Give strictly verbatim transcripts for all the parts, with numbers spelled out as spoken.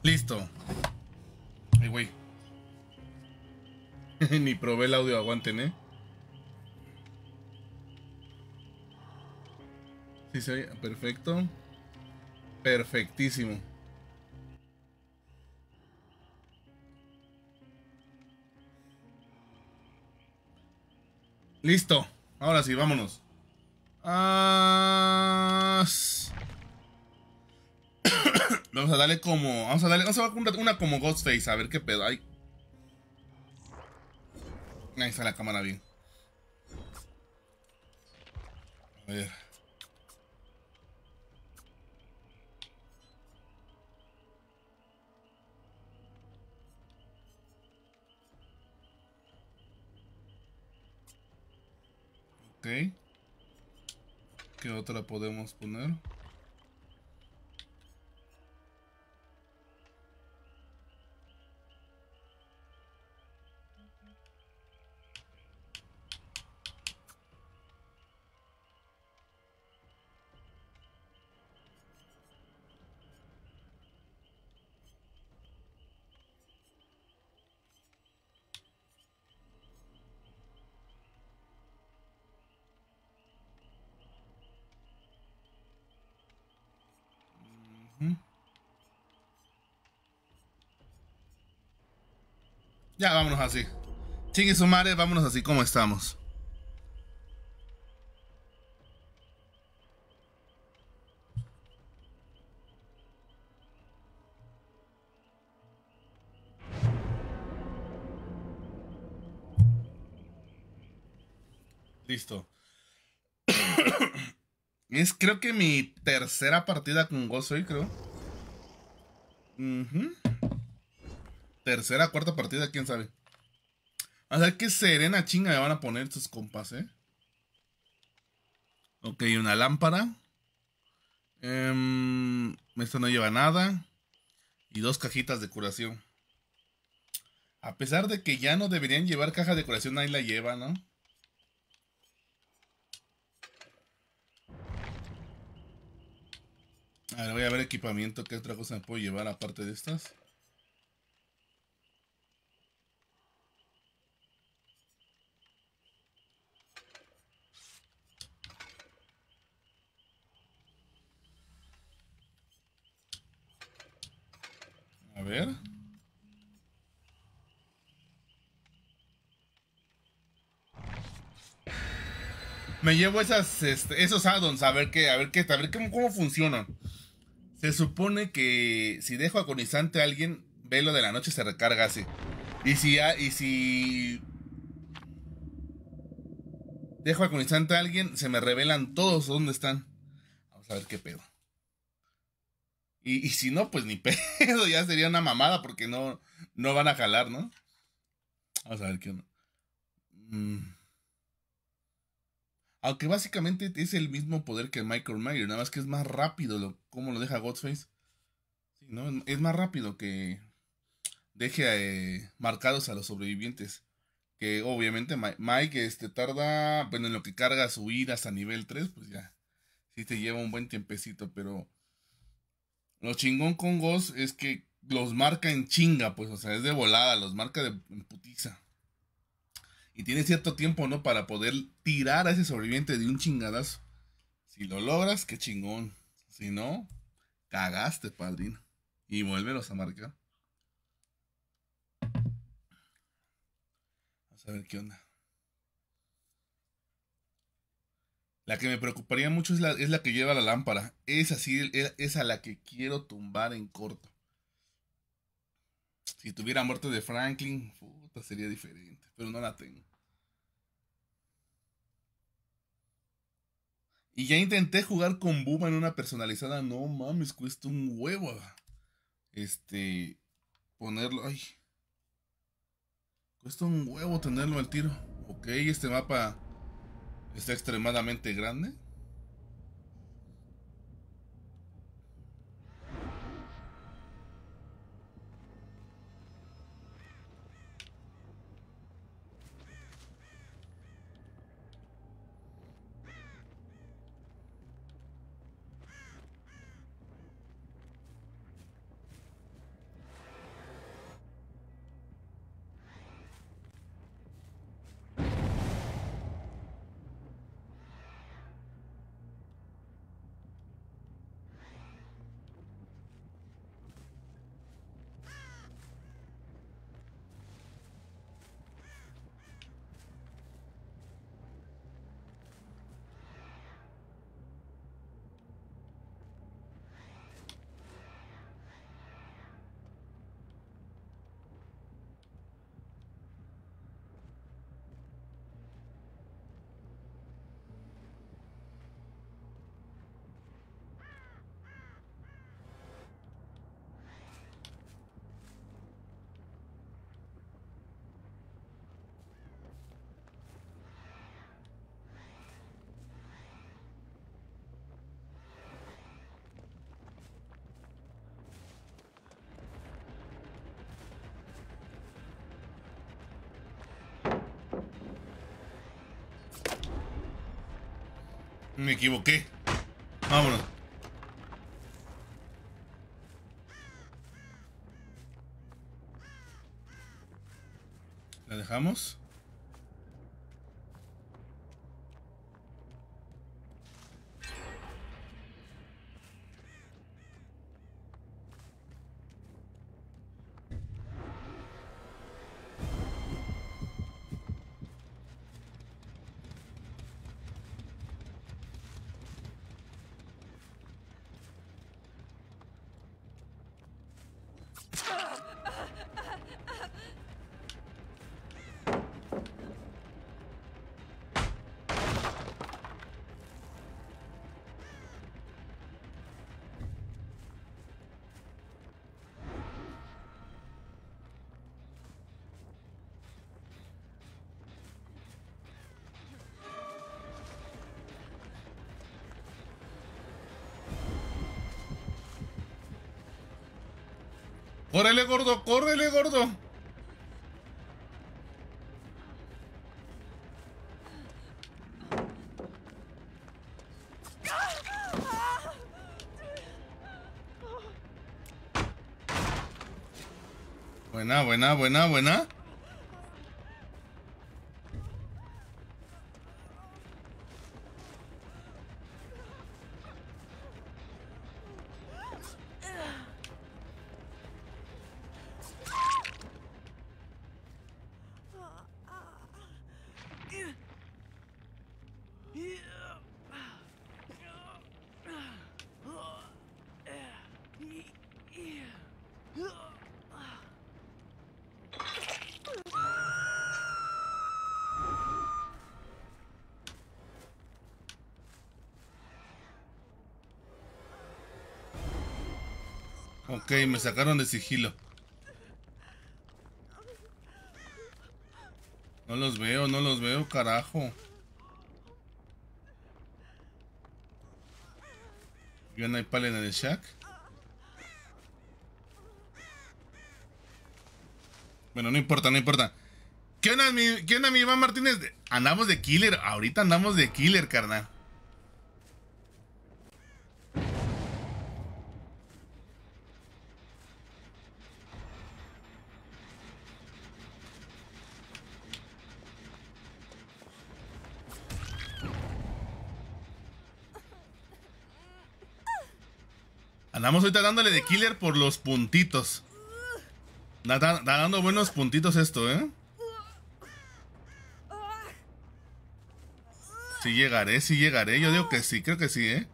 Listo. Ay, güey. Ni probé el audio, aguanten, ¿eh? Sí, se oye. Perfecto. Perfectísimo. Listo. Ahora sí, vámonos. Ah, vamos a darle como. Vamos a darle. Vamos a dar una, una como Ghostface. A ver qué pedo hay. Ahí está la cámara bien. A ver. Ok. ¿Qué otra podemos poner? Uh -huh. Ya, vámonos así. Chingue su madre, vámonos así como estamos. Listo. Es creo que mi tercera partida con Ghost hoy, creo. Uh -huh. Tercera, cuarta partida, quién sabe. A ver qué serena chinga me van a poner estos compas, eh. Ok, una lámpara. Um, esto no lleva nada. Y dos cajitas de curación. A pesar de que ya no deberían llevar caja de curación, ahí la lleva, ¿no? A ver, voy a ver equipamiento. ¿Qué otra cosa me puedo llevar aparte de estas? A ver. Me llevo esas, este, esos addons a ver qué, a ver qué, a ver cómo, cómo funcionan. Se supone que si dejo agonizante a alguien, velo de la noche se recarga así. Y si, y si dejo agonizante a alguien, se me revelan todos dónde están. Vamos a ver qué pedo. Y, y si no, pues ni pedo, ya sería una mamada porque no, no van a jalar, ¿no? Vamos a ver qué onda. Mm. Aunque básicamente es el mismo poder que Michael Myers, nada más que es más rápido lo, como lo deja Ghostface. Sí, ¿no? Es más rápido que deje eh, marcados a los sobrevivientes. Que obviamente Mike este, tarda, bueno, en lo que carga su ira hasta nivel tres, pues ya, sí te lleva un buen tiempecito, pero lo chingón con Ghost es que los marca en chinga, pues, o sea, es de volada, los marca de en putiza. Y tiene cierto tiempo, ¿no? Para poder tirar a ese sobreviviente de un chingadazo. Si lo logras, qué chingón. Si no, cagaste, padrino. Y vuélvelos a marcar. Vamos a ver qué onda. La que me preocuparía mucho es la, es la que lleva la lámpara. Es así, es a la que quiero tumbar en corto. Si tuviera muerte de Franklin, puta, sería diferente. Pero no la tengo. Y ya intenté jugar con Buma en una personalizada. No mames, cuesta un huevo. Este. Ponerlo. Ay. Cuesta un huevo tenerlo al tiro. Ok, este mapa está extremadamente grande. Me equivoqué. Vámonos. ¿La dejamos? ¡Córrele, gordo! ¡Córrele, gordo! Buena, buena, buena, buena. Ok, me sacaron de sigilo. No los veo, no los veo, carajo. ¿Y una Ipal en el shack? Bueno, no importa, no importa. ¿Qué onda, mi, qué onda, mi Iván Martínez? Andamos de killer, ahorita andamos de killer, carnal. Andamos ahorita dándole de killer por los puntitos. Da, da, da dando buenos puntitos esto, ¿eh? Sí llegaré, sí llegaré. Yo digo que sí, creo que sí, ¿eh?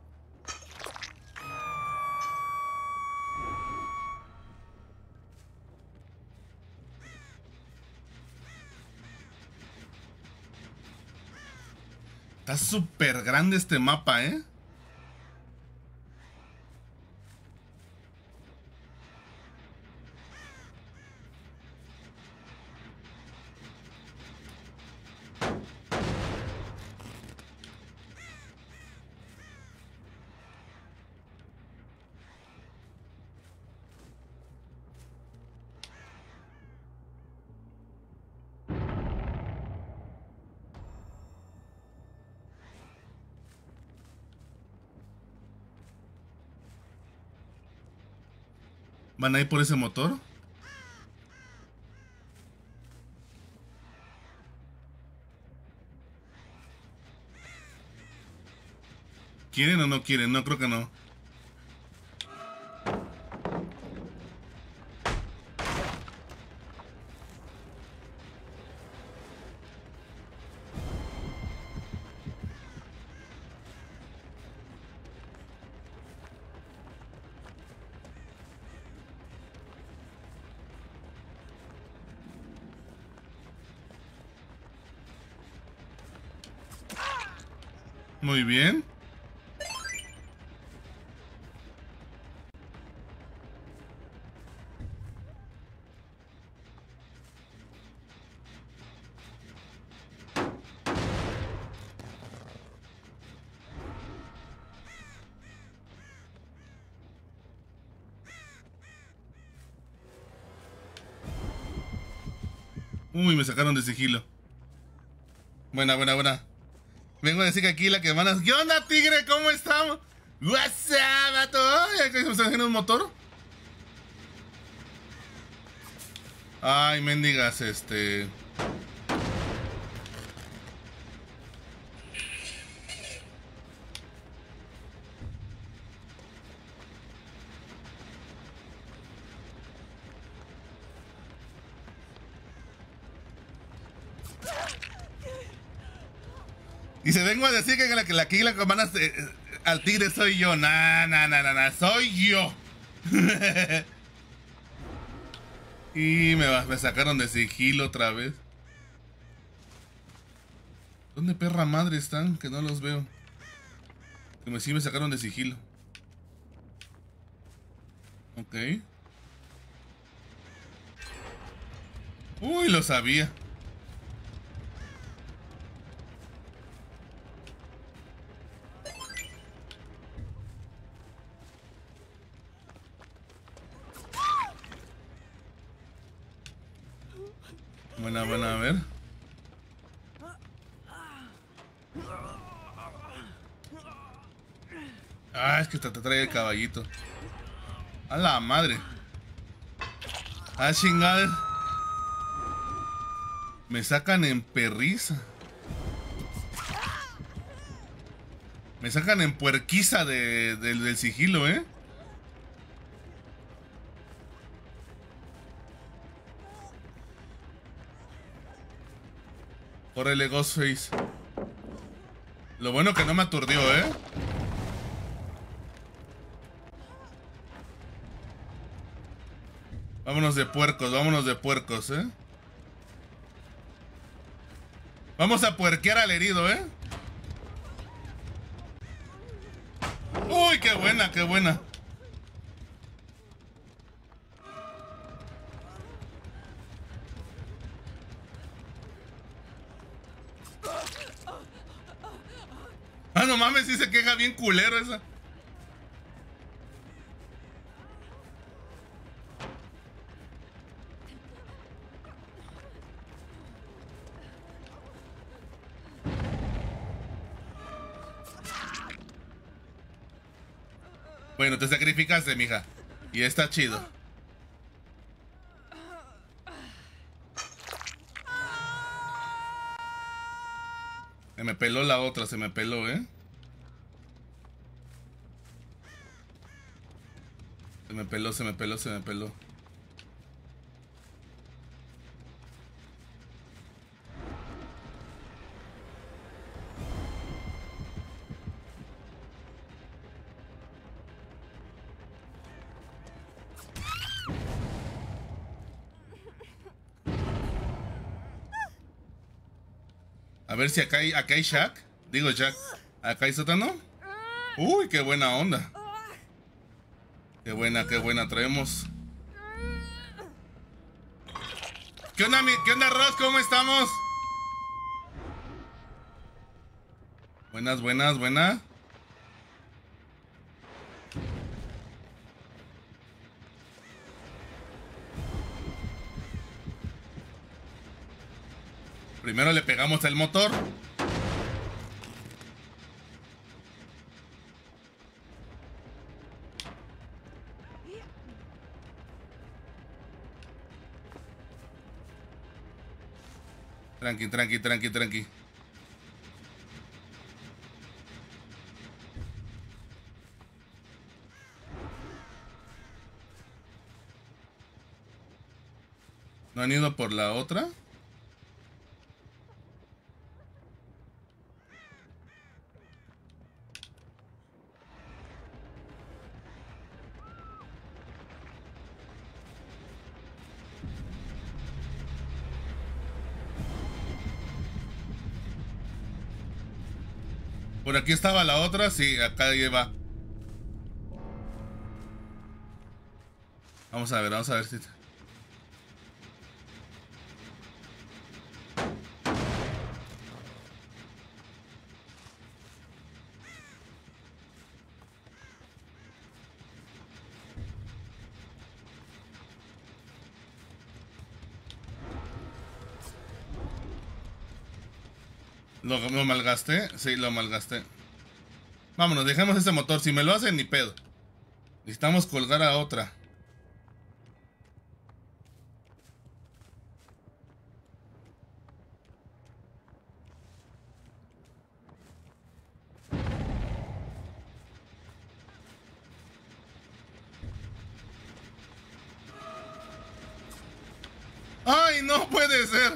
Está súper grande este mapa, ¿eh? ¿Van a ir por ese motor? ¿Quieren o no quieren? No, creo que no. Muy bien. Uy, me sacaron de sigilo. Buena, buena, buena. Vengo a decir que aquí la que mandas. ¿Qué onda, tigre? ¿Cómo estamos? What's up, vato? Ay, ¿se me está haciendo un motor? Ay, mendigas, este... Y se vengo a decir que la que la que la que mandas eh, al tigre soy yo. Nah, nah, nah, nah, nah. Soy yo. Y me, me sacaron de sigilo otra vez. ¿Dónde perra madre están? Que no los veo. Que me sí me sacaron de sigilo. Ok. Uy, lo sabía. Buena, buena, a ver. Ah, es que te, te trae el caballito. A la madre. Ah, chingada. Me sacan en perriza. Me sacan en puerquiza de, de, del sigilo, ¿eh? Órale, Ghostface. Lo bueno que no me aturdió, ¿eh? Vámonos de puercos, vámonos de puercos, ¿eh? Vamos a puerquear al herido, ¿eh? Uy, qué buena, qué buena. Ah, no mames, sí se queja bien culero esa. Bueno, te sacrificaste, mija. Y está chido. Se me peló la otra, se me peló, ¿eh? Se me peló, se me peló, se me peló. A ver si acá hay, acá hay Jack. Digo Jack. ¿Acá hay sótano? Uy, qué buena onda. Qué buena, qué buena traemos. ¿Qué onda, mi, qué onda, Ross? ¿Cómo estamos? Buenas, buenas, buenas. Primero le pegamos el motor. Tranqui, tranqui, tranqui, tranqui. ¿No han ido por la otra? Por aquí estaba la otra, sí, acá lleva. Vamos a ver, vamos a ver si... ¿Lo, lo malgasté? Sí, lo malgasté. Vámonos, dejemos ese motor. Si me lo hacen, ni pedo. Necesitamos colgar a otra. ¡Ay, no puede ser!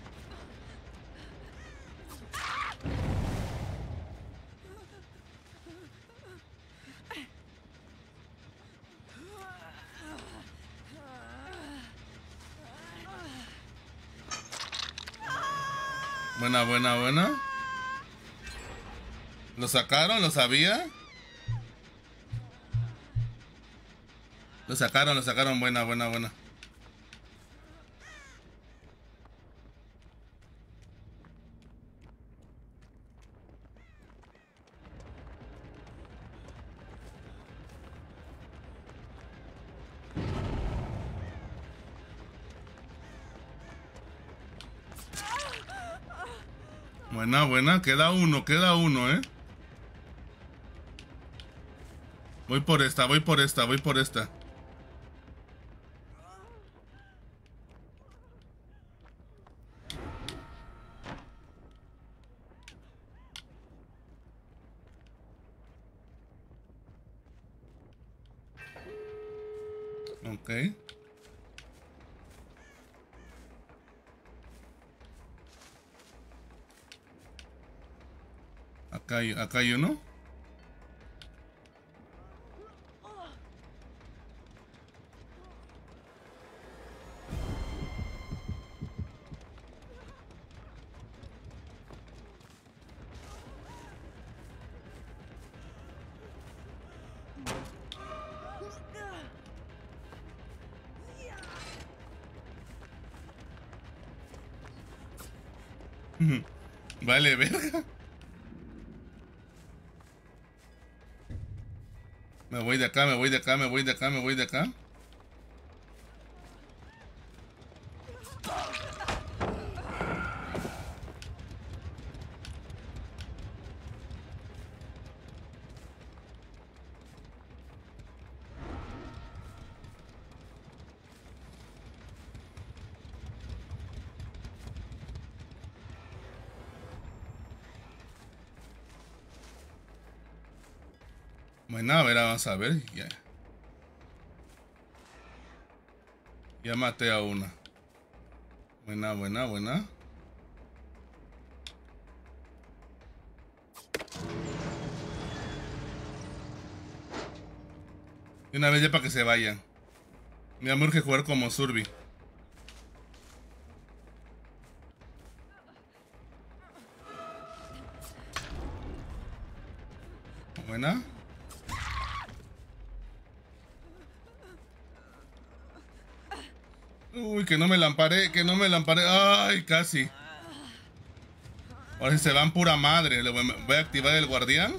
Buena, buena, buena. ¿Lo sacaron? ¿Lo sabía? Lo sacaron, lo sacaron. Buena, buena, buena. Buena, buena. Queda uno, queda uno, ¿eh? Voy por esta, voy por esta, voy por esta. Ok. Acá hay, acá hay uno. Vale, verga. Me voy de acá, me voy de acá, me voy de acá, me voy de acá. Bueno, a ver, vamos a ver. Ya. Ya maté a una. Buena, buena, buena. Y una vez ya para que se vayan. Me urge jugar como Surby. Buena. Uy, que no me lamparé, que no me lamparé. Ay, casi. Ahora si se van pura madre. Le voy, voy a activar el guardián.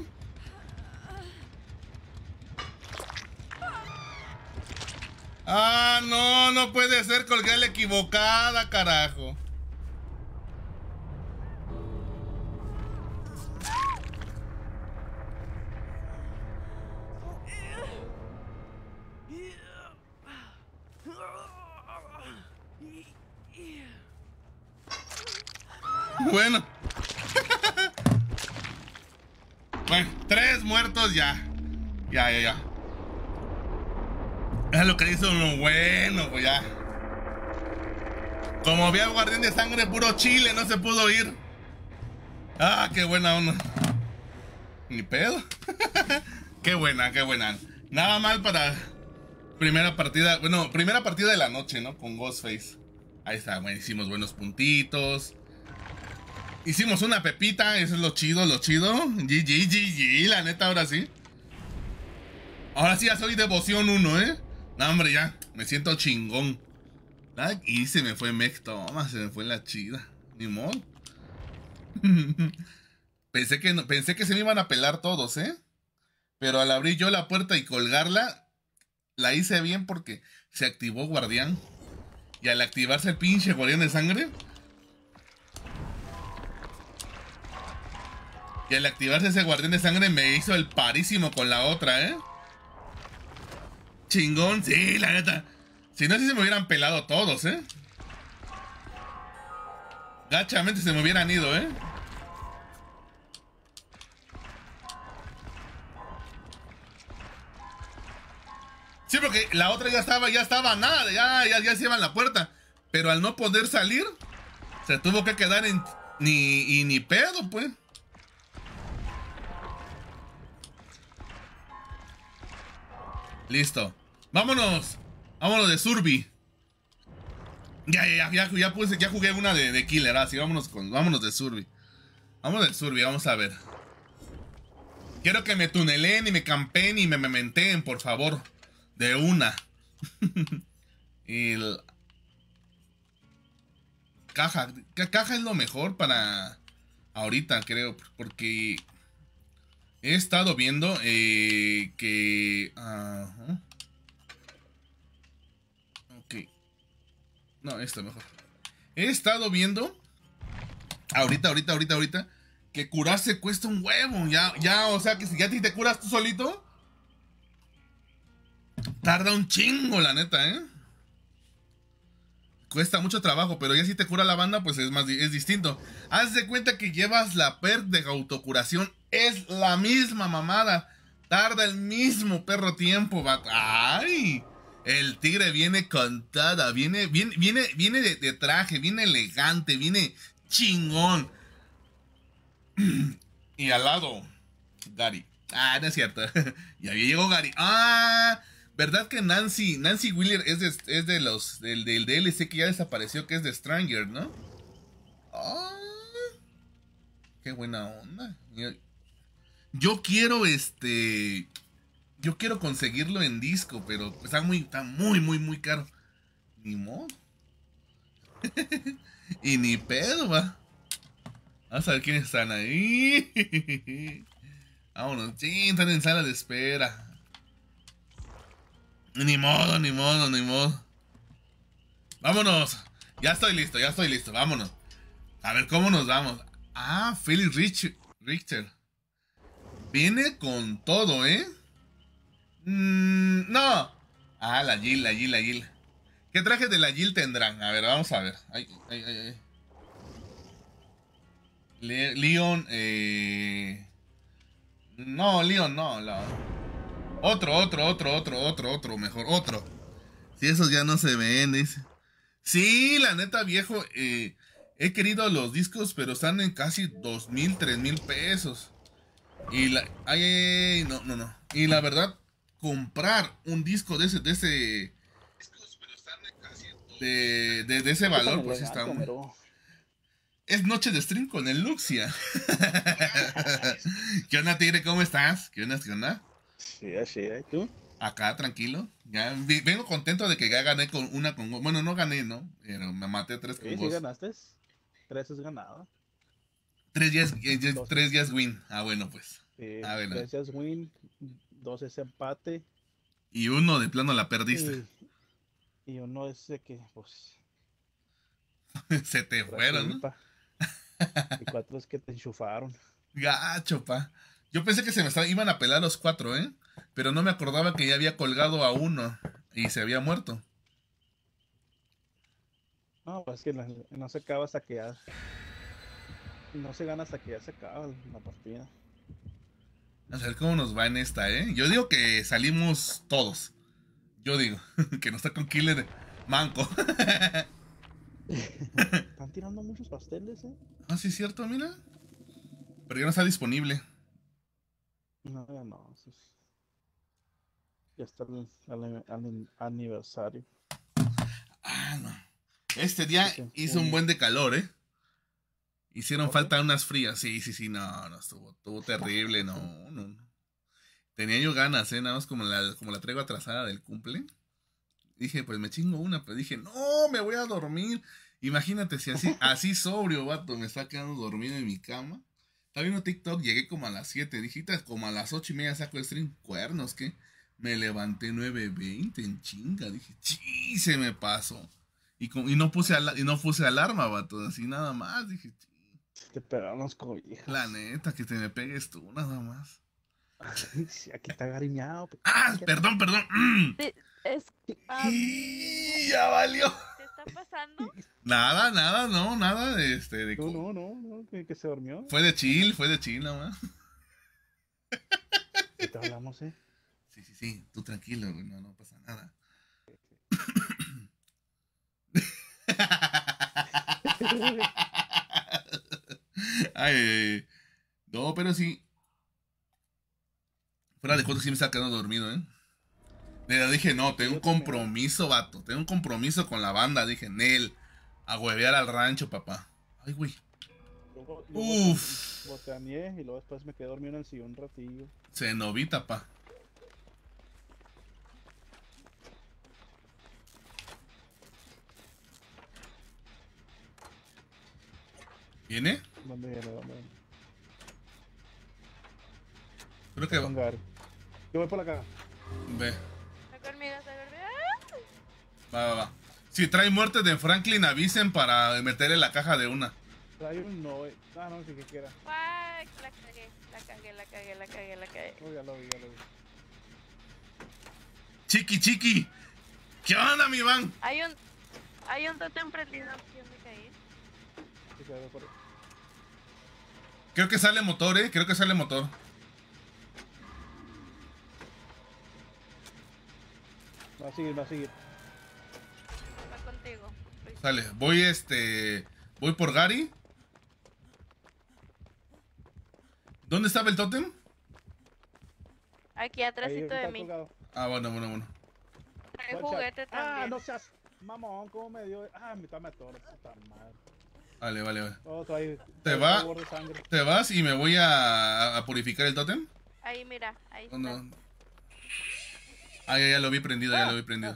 Ah, no, no puede ser, colgué la equivocada, carajo. Bueno. Bueno, tres muertos ya. Ya, ya, ya. Es lo que hizo uno bueno, pues ya. Como había guardián de sangre puro chile, no se pudo ir. Ah, qué buena onda. Ni pedo. Qué buena, qué buena. Nada mal para primera partida. Bueno, primera partida de la noche, ¿no? Con Ghostface. Ahí está, bueno, hicimos buenos puntitos. Hicimos una pepita, eso es lo chido, lo chido. G G, G G, la neta, ahora sí. Ahora sí ya soy devoción uno, ¿eh? No, hombre, ya, me siento chingón. Ah, y se me fue Mech, toma, se me fue la chida. Ni modo. Pensé que, no, pensé que se me iban a pelar todos, ¿eh? Pero al abrir yo la puerta y colgarla, la hice bien porque se activó guardián. Y al activarse el pinche guardián de sangre... Y al activarse ese guardián de sangre me hizo el parísimo con la otra, ¿eh? Chingón, sí, la neta. Si no, si se me hubieran pelado todos, ¿eh? Gachamente se me hubieran ido, ¿eh? Sí, porque la otra ya estaba, ya estaba nada, ya, ya, ya se iba en la puerta. Pero al no poder salir, se tuvo que quedar en... Ni, y ni pedo, pues. Listo. Vámonos. Vámonos de Surby. Ya, ya, ya, ya, puse, ya jugué una de, de Killer, así, vámonos con, vámonos de Surby. Vámonos de Surby, vamos a ver. Quiero que me tuneleen y me campen y me mementeen, por favor. De una. Y el... Caja. Caja es lo mejor para ahorita, creo. Porque he estado viendo eh, que... Uh, ok. No, esto mejor. He estado viendo... Ahorita, ahorita, ahorita, ahorita... Que curarse cuesta un huevo. Ya, ya, o sea, que si ya te curas tú solito... Tarda un chingo, la neta, ¿eh? Cuesta mucho trabajo, pero ya si te cura la banda, pues es más es distinto. Haz de cuenta que llevas la perk de autocuración. Es la misma mamada. Tarda el mismo perro tiempo, vato. ¡Ay! El tigre viene contada. Viene, viene, viene, viene de, de traje, viene elegante, viene chingón. Y al lado, Gary. Ah, no es cierto. Y ahí llegó Gary. ¡Ah! ¿Verdad que Nancy, Nancy Wheeler es de, es de los, del, del D L C que ya desapareció, que es de Stranger, ¿no? ¡Ah! ¡Qué buena onda! Yo, yo quiero, este... Yo quiero conseguirlo en disco, pero está muy, está muy, muy, muy caro. Ni modo. Y ni pedo, va. Vamos a ver quiénes están ahí. Vámonos, sí, están en sala de espera. Ni modo, ni modo, ni modo. Vámonos. Ya estoy listo, ya estoy listo. Vámonos. A ver cómo nos vamos. Ah, Felix Rich Richter. Viene con todo, ¿eh? Mm, no. Ah, la Jill, la Jill, la Jill. ¿Qué traje de la Jill tendrán? A ver, vamos a ver. Ay, ay, ay, ay. Le Leon, eh... No, Leon, no. La... Otro, otro, otro, otro, otro, otro, mejor, otro. Si esos ya no se ven, dice. Sí, la neta, viejo, eh, he querido los discos, pero están en casi dos mil, tres mil pesos. Y la... Ay, ay, ay, no, no, no. Y la verdad, comprar un disco de ese, de ese... De, de, de ese valor, pues está muy... Es noche de stream con el Luxia. ¿Qué onda, tigre? ¿Cómo estás? ¿Qué onda? ¿Qué onda? Sí, así, ¿y tú? Acá, tranquilo. Ya vengo contento de que ya gané con una con... Bueno, no gané, ¿no? Pero me maté tres con ¿Sí, sí vos. ganaste? Tres es ganado. Tres días, eh, tres días win. Ah, bueno, pues. Eh, ah, bueno. Tres es win, dos es empate. Y uno de plano la perdiste. Y, y uno es de que, pues... Se te fueron, ¿no? Y cuatro es que te enchufaron. Gacho, pa. Yo pensé que se me estaban, iban a pelar los cuatro, ¿eh? Pero no me acordaba que ya había colgado a uno y se había muerto. No, pues es que no, no se acaba hasta que ya... No se gana hasta que ya se acaba la partida. A ver cómo nos va en esta, ¿eh? Yo digo que salimos todos. Yo digo que no está con Killer manco. Están tirando muchos pasteles, ¿eh? Ah, sí, es cierto, mira. Pero ya no está disponible. No, ya no. Ya está el, el, el aniversario. Ah, no. Este día Sí, hizo un buen de calor, ¿eh? Hicieron ¿Okay? falta unas frías. Sí, sí, sí, no, no, estuvo, estuvo terrible, no, no, no. Tenía yo ganas, ¿eh? Nada más como la, como la traigo atrasada del cumple. Dije, pues me chingo una, pero dije, no, me voy a dormir. Imagínate si así, así sobrio, vato, me está quedando dormido en mi cama. Estaba viendo TikTok, llegué como a las siete, dijiste, como a las ocho y media saco el stream. Cuernos, ¿qué? Me levanté nueve veinte en chinga, dije, sí, se me pasó. Y, con, y, no puse ala, y no puse alarma, vato, así nada más, dije, Te pegaron los cobijas. La neta, que te me pegues tú, nada más. Sí, aquí está gariñado. Ah, perdón, perdón. Mm. Sí, es. ah, Y ya valió. ¿Qué está pasando? Nada, nada, no, nada. Este, de... No, no, no, no, que, que se durmió. Fue de chill, fue de chill nada más. ¿Qué te hablamos, eh? Sí, sí, sí, tú tranquilo, güey, no, no pasa nada. Ay, ay, ay. No, pero sí. Fuera de juego sí me está quedando dormido, ¿eh? Le dije, no, tengo un compromiso, vato. Tengo un compromiso con la banda. Dije, Nel, a huevear al rancho, papá. Ay, güey. Luego, Uf. botaneé y luego después me quedé dormido en el sillón un ratillo. Se novita, pa. ¿Viene? ¿Dónde viene? ¿Dónde viene? Creo que va. Con Gary. Yo voy por la caja. Ve. Está conmigo, está conmigo. Va, va, va. Si trae muertes de Franklin, avisen para meterle la caja de una. Trae un no, eh. Ah, no, sí que quiera. Fuck, la cagué, la cagué, la cagué, la cagué, la cagué. Oh, ya lo vi, ya lo vi. Chiqui, chiqui. ¿Qué onda, mi Iván? Hay un. Hay un tótem prendido aquí donde caí. Sí, se ve por ahí. Creo que sale motor, eh. Creo que sale motor. Va a seguir, va a seguir. Va contigo. Sale. Voy, este. Voy por Gary. ¿Dónde estaba el tótem? Aquí atrásito de está mí. colgado. Ah, bueno, bueno, bueno. Trae One shot. juguete Ah, también. no seas mamón, cómo me dio. Ah, mi toma todo, puta madre. Vale, vale, vale. Oh, trae, ¿Te trae va? sabor de sangre. ¿Te vas y me voy a, a purificar el tótem? Ahí, mira, ahí ¿O está. no? Ah, ya, ya lo vi prendido, ya lo vi prendido.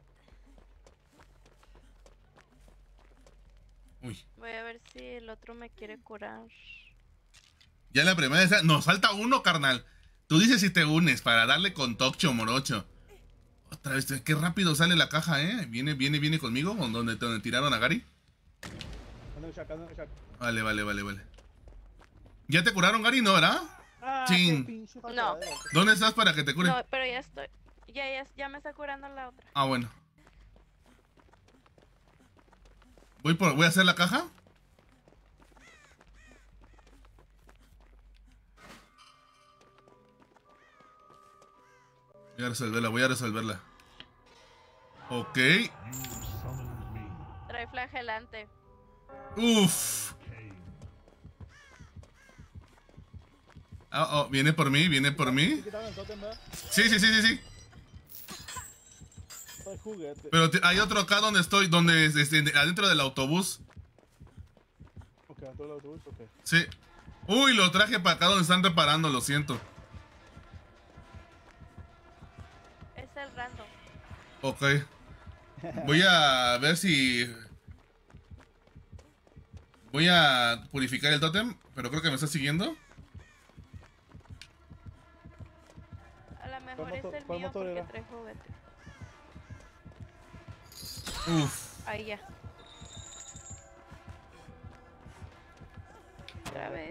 Uy. Voy a ver si el otro me quiere curar. Ya la primera vez. Nos falta uno, carnal. Tú dices si te unes para darle con Tokcho Morocho. Otra vez, qué rápido sale la caja, ¿eh? Viene, viene, viene conmigo, donde, donde tiraron a Gary. Anda en el shack, anda en el shack. Vale, vale, vale, vale. ¿Ya te curaron, Gary? ¿No, verdad? Ah, Chin. qué pinche falta No. de- ¿Dónde estás para que te cure? No, pero ya estoy. Ya, ya, ya me está curando la otra. Ah, bueno. Voy por, voy a hacer la caja. Voy a resolverla, voy a resolverla. Ok. Trae flagelante. Uf. Ah, oh, viene por mí, viene por mí. ¿Sí quitaron el tótem, verdad? Sí, sí, sí, sí, sí. Trae juguete. Pero te- hay otro acá donde estoy, donde es, este, adentro del autobús. Ok, entró el autobús, ok. Sí. Uy, lo traje para acá donde están reparando, lo siento. Es el random. Ok. Voy a ver si... Voy a purificar el tótem, pero creo que me está siguiendo. A lo mejor es motor- el cuál mío motor porque era? trae juguete. Uf. Ahí ya. Otra vez.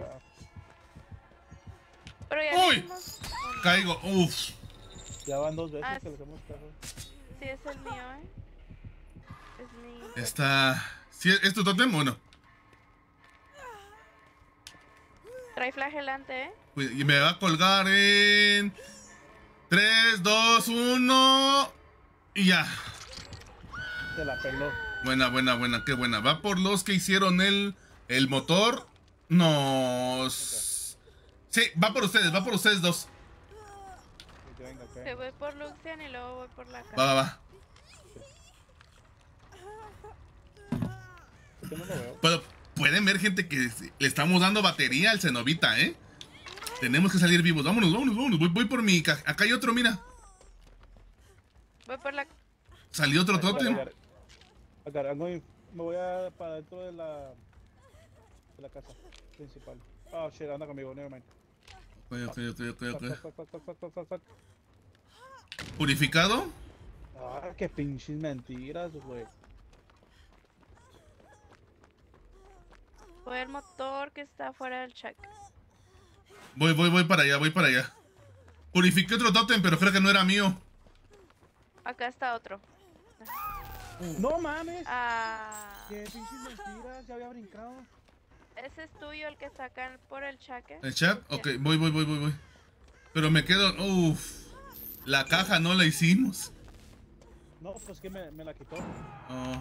Pero ya Uy. vimos. Caigo. Uf. Ya van dos veces Ah, que le hacemos caso. Sí, es el mío, ¿eh? Es mi... Está... ¿Sí, ¿Es tu tótem? Bueno. Trae flagelante, ¿eh? Y me va a colgar en... tres, dos, uno... Y ya. Se la peló. Buena, buena, buena, qué buena. Va por los que hicieron el, el motor. Nos... Sí, va por ustedes, va por ustedes dos. Que venga, que Que venga. voy por Luxian y luego voy por la Va, casa. va, va. Es que no lo veo. Pero pueden ver, gente, que le estamos dando batería al Cenobita, ¿eh? Tenemos que salir vivos. Vámonos, vámonos, vámonos. Voy, voy por mi... ca- Acá hay otro, mira. Voy por la... Salió otro tótem. Acá, acá, me voy a para dentro de la de la casa principal. Oh shit, anda conmigo, nevermind. Ok, ok, ok, ok, Fuck, ok. fuck, fuck, fuck, fuck, fuck, fuck, fuck. Purificado. Ah, qué pinches mentiras, güey. Voy al motor que está fuera del check. Voy, voy, voy para allá, voy para allá. Purifiqué otro tótem, pero creo que no era mío. Acá está otro. No mames. Ah, Qué pinches mentiras, ya había brincado. ese es tuyo, el que está acá por el cheque. ¿El chat? Ok, voy, voy, voy, voy, voy. Pero me quedo... Uff. La caja no la hicimos. No, pues que me, me la quitó. Oh,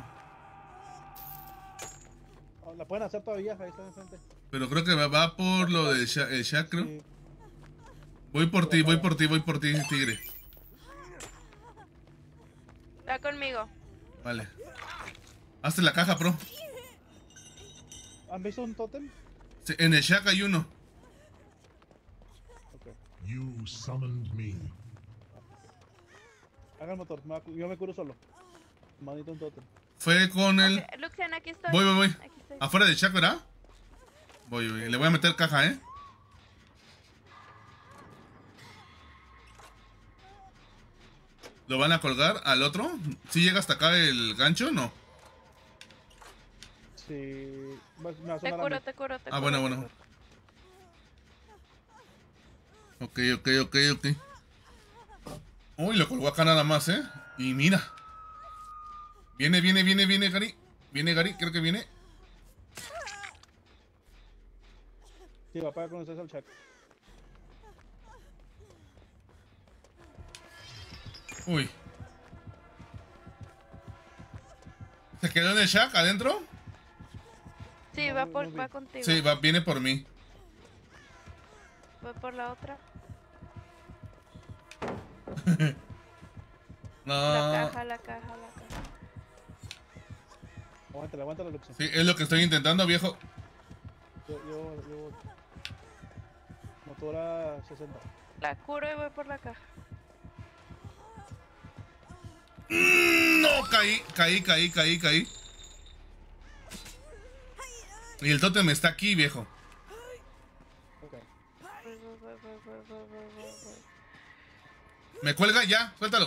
Oh, la pueden hacer todavía, ahí está enfrente. pero creo que va por lo del Sha- el Shaq, creo. Sí. Voy por ti, voy por ti, voy por ti, tigre. Está conmigo. Vale. Hazte la caja, pro. ¿Han visto un tótem? Sí, en el Shack hay uno. Ok. You summoned me. Haga el motor, me va- yo me curo solo. Manito un tótem. Fue con el... Ok, Luxian, aquí estoy. Voy, voy, voy. Aquí estoy. Afuera del Shack, ¿verdad? Voy, voy. Le voy a meter caja, ¿eh? ¿Lo van a colgar al otro? ¿Sí llega hasta acá el gancho? No. Sí. Me me va a Te sonar a curo, mí. te curo, te Ah, curo. bueno, te bueno. curo. Ok, ok, ok, ok. Uy, lo colgó acá nada más, ¿eh? Y mira. Viene, viene, viene, viene, Gary. Viene, Gary, creo que viene. Sí, va para conocerse al chat. Uy. ¿Se quedó en el shack adentro? Sí, No, va, no por, vi. va contigo. Sí, va, viene por mí. Voy por la otra. La No. caja, la caja, la caja. Aguántala, aguántala, Luxo. Sí, es lo que estoy intentando, viejo. Yo, yo, yo. Motor a sesenta. La curo y voy por la caja. No, caí, caí, caí, caí, caí. Y el tótem está aquí, viejo. Ok. Voy, voy, voy, voy, voy, voy, voy, voy, voy. Me cuelga ya, suéltalo.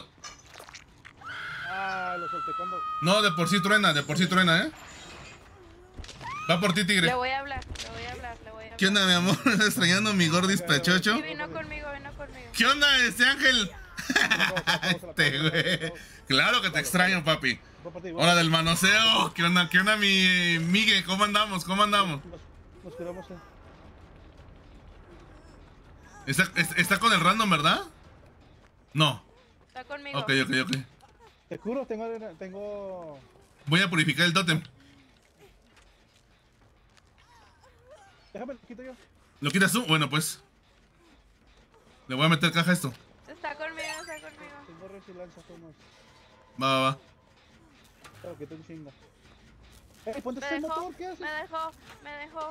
Ah, lo solté cuando. No, de por sí truena, de por sí truena, ¿eh? Va por ti, tigre. Le voy a hablar, le voy a hablar, le voy a hablar. ¿Qué onda, mi amor? ¿Extrañando a mi gordis pechocho? Sí, vino conmigo, vino conmigo. ¿Qué onda, este ángel? Este, güey. Claro que te extraño, papi. Voy por ti, voy. Hora del manoseo. ¿Qué onda, qué onda, mi Migue? ¿Cómo andamos? ¿Cómo andamos? Nos, nos curamos, eh. ¿Está, es- está con el random, verdad? No. Está conmigo. Ok, ok, ok. Te curo, tengo. arena- tengo... Voy a purificar el tótem. Déjame, lo quito yo. ¿Lo quitas tú? Bueno, pues. Le voy a meter caja a esto. Está conmigo, está conmigo. Tengo resiliencia, Tomás. Va, va, va. Te lo quito en chinga. Ey, ponte Me este dejó, motor, ¿qué haces? me dejó, me dejó.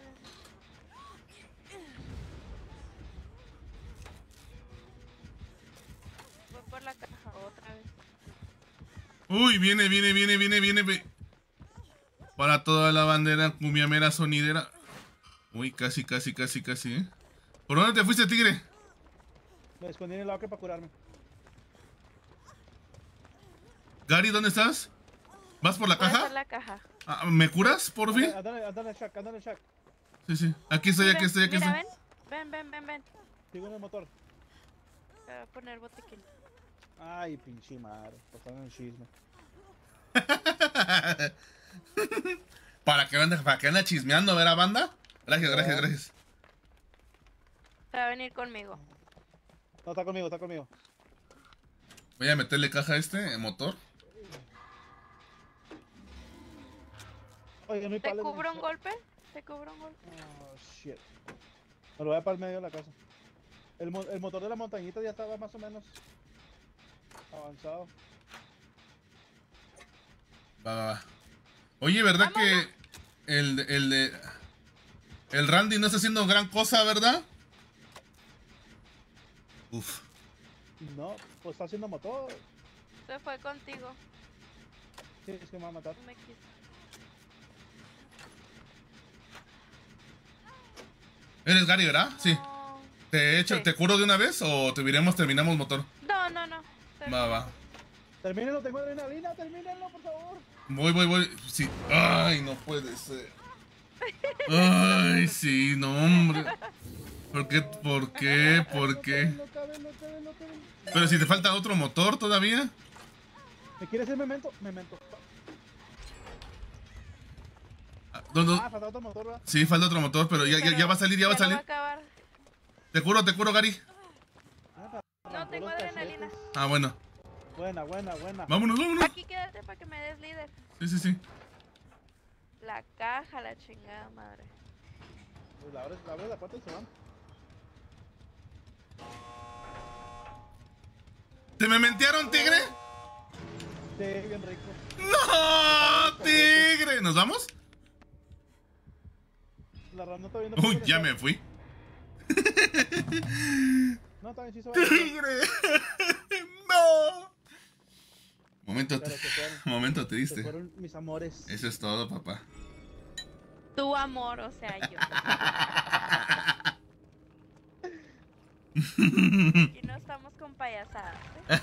Voy por la caja otra vez. Uy, viene, viene, viene, viene, viene. ve- Para toda la bandera, cumbia mera sonidera. Uy, casi, casi, casi, casi, ¿eh? ¿Por dónde te fuiste, tigre? Me escondí en el lado que para curarme. Gary, ¿dónde estás? ¿Vas por la Voy a hacer caja? la caja. Ah, ¿me curas, por fin? Andale, andale al shack, andale al shack. Sí, sí. Aquí estoy, aquí Mira, estoy, aquí mira, estoy. ven, ven, ven, ven, ven. Sigo en el motor. Te voy a poner botiquín. Ay, pinche madre. Pasaron el chisme. para que anda, para que anda chismeando, ¿verdad, banda? Gracias, gracias, gracias. Te va a venir conmigo. No, está conmigo, está conmigo. Voy a meterle caja a este, el motor. Oye, no hay ¿Te palo en el cubro un shack. golpe? ¿Te cubro un golpe? Oh, shit. Me lo voy a para el medio de la casa. El, mo- el motor de la montañita ya estaba más o menos avanzado. Va, va, va. Oye, ¿verdad Vámonos. que el, el de... El Randy no está haciendo gran cosa, ¿verdad? Uf. No, pues está haciendo motor. Se fue contigo. Sí, es que me va a matar. No me quiso. ¿Eres Gary, verdad? Sí. No. ¿Te he hecho, Sí. te curo de una vez o te viremos, terminamos motor? No, no, no. Va, va. Termínenlo, tengo adrenalina, termínenlo, por favor. Voy, voy, voy. Sí. Ay, no puede ser. Ay, sí, no, hombre. ¿Por qué? ¿Por qué? ¿Por qué? No cabe, no cabe, no cabe. Pero si te falta otro motor todavía. ¿Me quieres hacer memento? Memento. Ah, no, no. Ah, falta otro motor, ¿verdad? Sí, falta otro motor, pero ya, ya, ya va a salir, ya va a no salir. va a acabar. Te curo, te curo, Gary. Ah, No tengo los adrenalina. cachetes. Ah, bueno. Buena, buena, buena. Vámonos, vámonos. Aquí quédate para que me des líder. Sí, sí, sí. La caja, la chingada madre. Pues la abres, la abres la puerta y se van. ¿Te me mentearon, tigre? Sí, bien rico. ¡No, tigre! ¿Nos vamos? La rana está viendo. Uy, ya me fui. No, también sí se va. ¡Tigre! ¡No! Momento, Pero se fueron. momento Se triste. fueron mis amores. Eso es todo, papá. Tu amor, o sea, yo. Y no estamos con payasadas, ¿eh?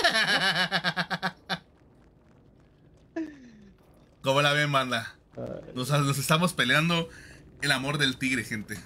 ¿Cómo la ven, banda? Ay, Nos, nos estamos peleando el amor del tigre, gente.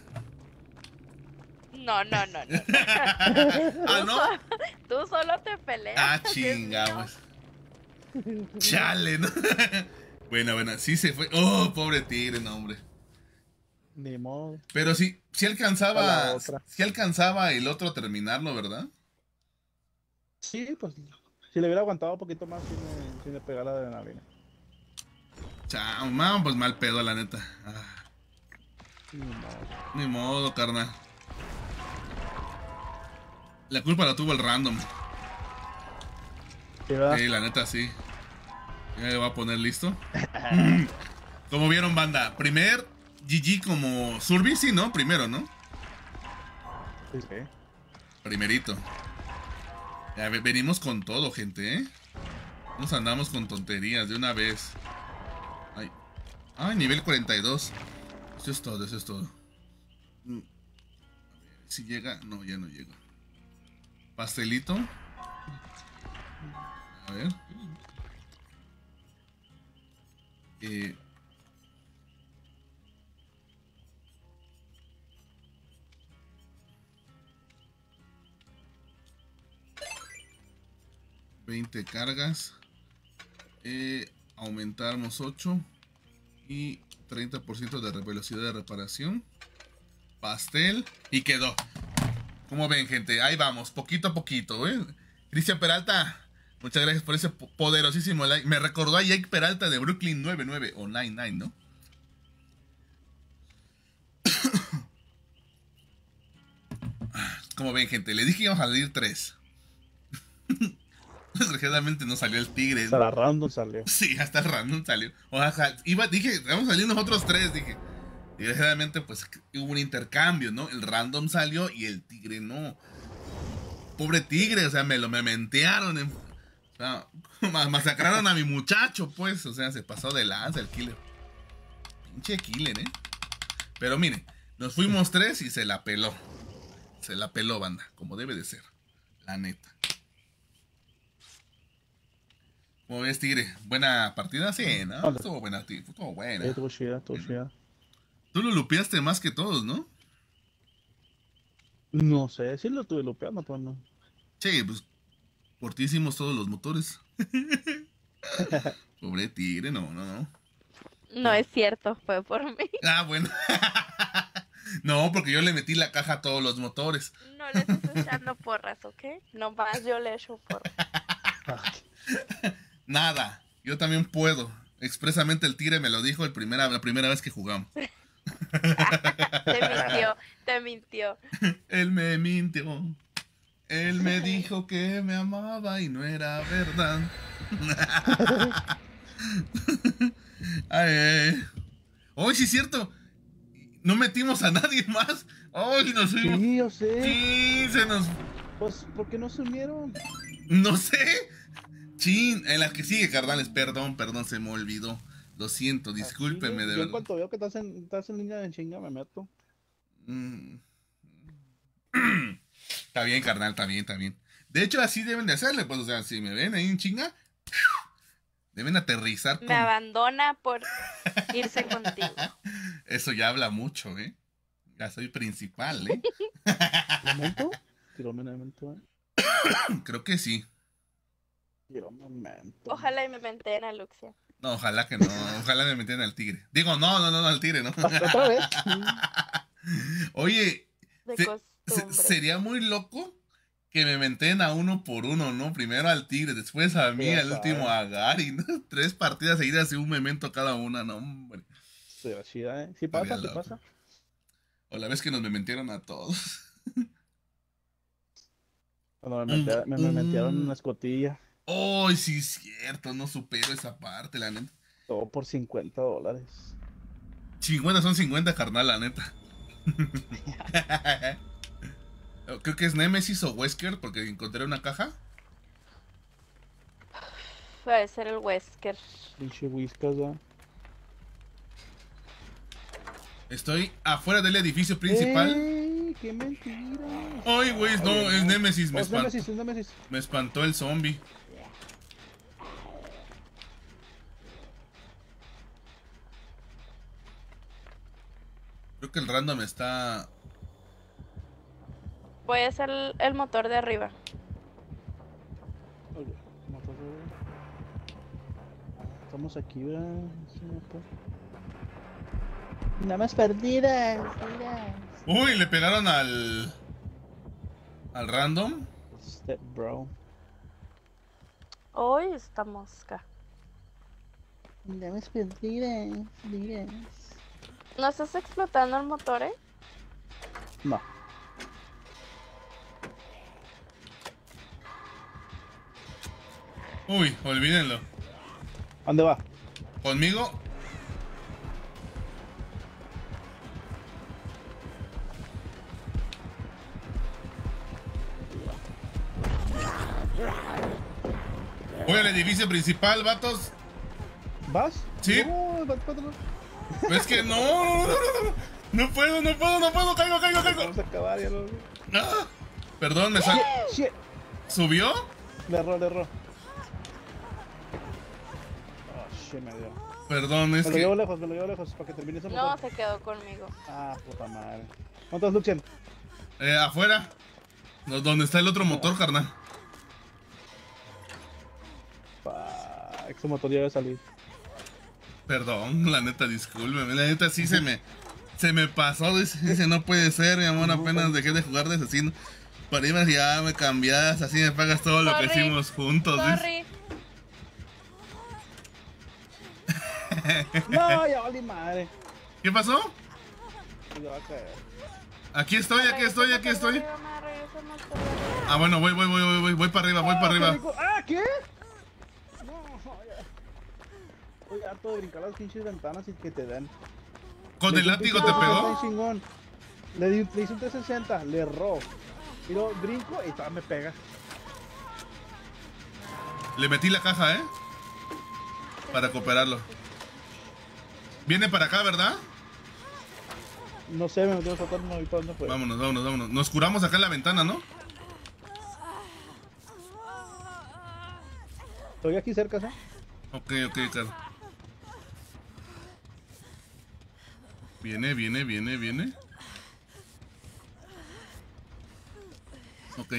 No, no, no, no. ¿Ah, no? Tú solo te peleas. Ah, Dios chinga, mío. pues. Chale, ¿no? Buena, buena. Sí se fue. Oh, pobre tigre, no, hombre. Ni modo. Pero sí, sí A alcanzaba. la otra. Sí alcanzaba el otro a terminarlo, ¿verdad? Sí, pues. Si le hubiera aguantado un poquito más, sin me, sí me pegara la adrenalina. Chao, man, pues mal pedo, la neta. Ah, Ni modo. ni modo, carnal. La culpa la tuvo el random. Sí, ¿verdad? Sí, la neta, sí. Ya le voy a poner listo. Como vieron, banda, primer G G como Surby, sí, ¿no? Primero, ¿no? Sí, sí. Primerito. Ya ve- venimos con todo, gente, ¿eh? Nos andamos con tonterías de una vez. Ay, ay, nivel cuarenta y dos. Eso es todo, eso es todo. Mm. A ver, si llega, no, ya no llega. Pastelito. A ver. Eh, veinte cargas. Eh, aumentamos ocho. Y treinta por ciento de re- velocidad de reparación. Pastel. Y quedó. Como ven, gente, ahí vamos, poquito a poquito, ¿eh? Cristian Peralta, muchas gracias por ese po- poderosísimo like. Me recordó a Jake Peralta de Brooklyn noventa y nueve o noventa y nueve, ¿no? Como ven, gente, le dije que íbamos a salir tres. Desgraciadamente no salió el tigre. Hasta la random salió. Sí, hasta el random salió. O sea, iba, dije, vamos a salir nosotros tres, dije. Y desgraciadamente, pues, hubo un intercambio, ¿no? El random salió y el tigre no. Pobre tigre, o sea, me lo mementearon. En, o sea, ma- masacraron a mi muchacho, pues. O sea, se pasó de lanza el killer. Pinche killer, ¿eh? Pero miren, nos fuimos tres y se la peló. Se la peló, banda, como debe de ser. La neta. ¿Cómo ves, tigre? ¿Buena partida? Sí, ¿no? Estuvo buena, tigre. Estuvo buena. Sí, estuvo chida, estuvo chida. Tú lo lupeaste más que todos, ¿no? No sé, sí lo estuve lupeando, pues no. Sí, pues por ti hicimos todos los motores. Pobre tigre, no, no, no. No es cierto, fue por mí. Ah, bueno. No, porque yo le metí la caja a todos los motores. No le estés echando porras, ¿ok? Nomás yo le echo porras. Nada, yo también puedo. Expresamente el tigre me lo dijo el primera, la primera vez que jugamos. Te mintió, te mintió. Él me mintió. Él me dijo que me amaba y no era verdad. Ay, ay. Hoy sí es cierto. No metimos a nadie más. Hoy nos fuimos. Sí, yo sé. Sí, se nos. Pues, ¿por qué no se unieron? No sé. Chin, en la que sigue, carnales. Perdón, perdón, se me olvidó. Lo siento, discúlpeme, Así, de yo en verdad. cuanto veo que estás en, estás en línea de chinga, me meto. Mm. Está bien, carnal, está bien, está bien. De hecho, así deben de hacerle, pues, o sea, si me ven ahí en chinga, deben aterrizar Me con... abandona por irse contigo. Eso ya habla mucho, ¿eh? Ya soy principal, ¿eh? ¿Momento? Tiró un momento, eh. Creo que sí. Tiró un momento. Ojalá y me meten a Luxia. No, ojalá que no. Ojalá me metieran al tigre. Digo, no, no, no, no al tigre, ¿no? ¿Otra vez? Oye, De se- costumbre. se- sería muy loco que me meten a uno por uno, ¿no? Primero al tigre, después a mí, Ya al último a sabes. Gary, ¿no? Tres partidas seguidas y un memento cada una, no, hombre. Pero chida, ¿eh? Sí pasa, Estaría sí loco. pasa. O la vez que nos mementieron a todos. Cuando me, mete- me, me metieron en una escotilla. ¡Ay, sí es cierto! No supero esa parte, la neta. Todo por cincuenta dólares. cincuenta son cincuenta, carnal, la neta. Creo que es Nemesis o Wesker porque encontré una caja. Puede ser el Wesker. Pinche whiskas, ¿eh? Estoy afuera del edificio principal. ¡Ey! ¡Qué mentira! ¡Ay, güey! No, Oye, es no. Nemesis. Me, Oh, es espan- Nemesis, es Nemesis. me espantó el zombie. Creo que el random está... Voy a hacer el, el motor de arriba. Oye, motor de- Estamos aquí, ¿verdad? Sí, motor. Nada más perdidas, mira. Uy, le pegaron al... Al random. Step bro. Hoy esta mosca. Nada más perdidas, mira. ¿No estás explotando el motor, eh? No. Uy, olvídenlo. ¿Dónde va? Conmigo. Voy al edificio principal, vatos. ¿Vas? Sí. No, va- va- va- Es que no, no, no, no, no puedo, no puedo, no puedo, caigo, caigo, caigo. Vamos a acabar, ya lo... Ah, perdón, me sal... Shit. ¿Subió? Le erró, le erró. Oh, shit, me dio. Perdón, es Me lo llevo que... lejos, me lo llevo lejos para que termine ese No, motor. se quedó conmigo. Ah, puta madre. ¿Cuántos Luxian? Eh, afuera. No, ¿dónde está el otro motor, carnal? Fuck, ese motor ya debe salir. Perdón, la neta, discúlpeme. La neta sí se me... Se me pasó, dice, dice, no puede ser, mi amor, apenas dejé de jugar de asesino. Para irme ya me cambias, así me pagas todo lo que Sorry. hicimos juntos, dice. Sorry. No, ya valí madre. ¿Qué pasó? Se le va a caer. Aquí estoy, aquí estoy, aquí estoy. Regresa el motor de arriba, regresa el motor de arriba. Ah, bueno, voy, voy, voy, voy, voy, voy para arriba, voy para Ah, qué arriba. rico. Ah, ¿qué? No, ya. Estoy harto de brincar las pinches ventanas y que te den. ¿Con Le el di un látigo pinche te trescientos pegó? sesenta chingón. Le, di, le hice un trescientos sesenta, le erró. Y luego brinco y todavía me pega. Le metí la caja, ¿eh? Para cooperarlo. Viene para acá, ¿verdad? No sé, me metió a saltar no, ahorita dónde fue. Vámonos, vámonos, vámonos. Nos curamos acá en la ventana, ¿no? Estoy aquí cerca, ¿eh? Ok, ok, claro. Viene, viene, viene, viene. Ok.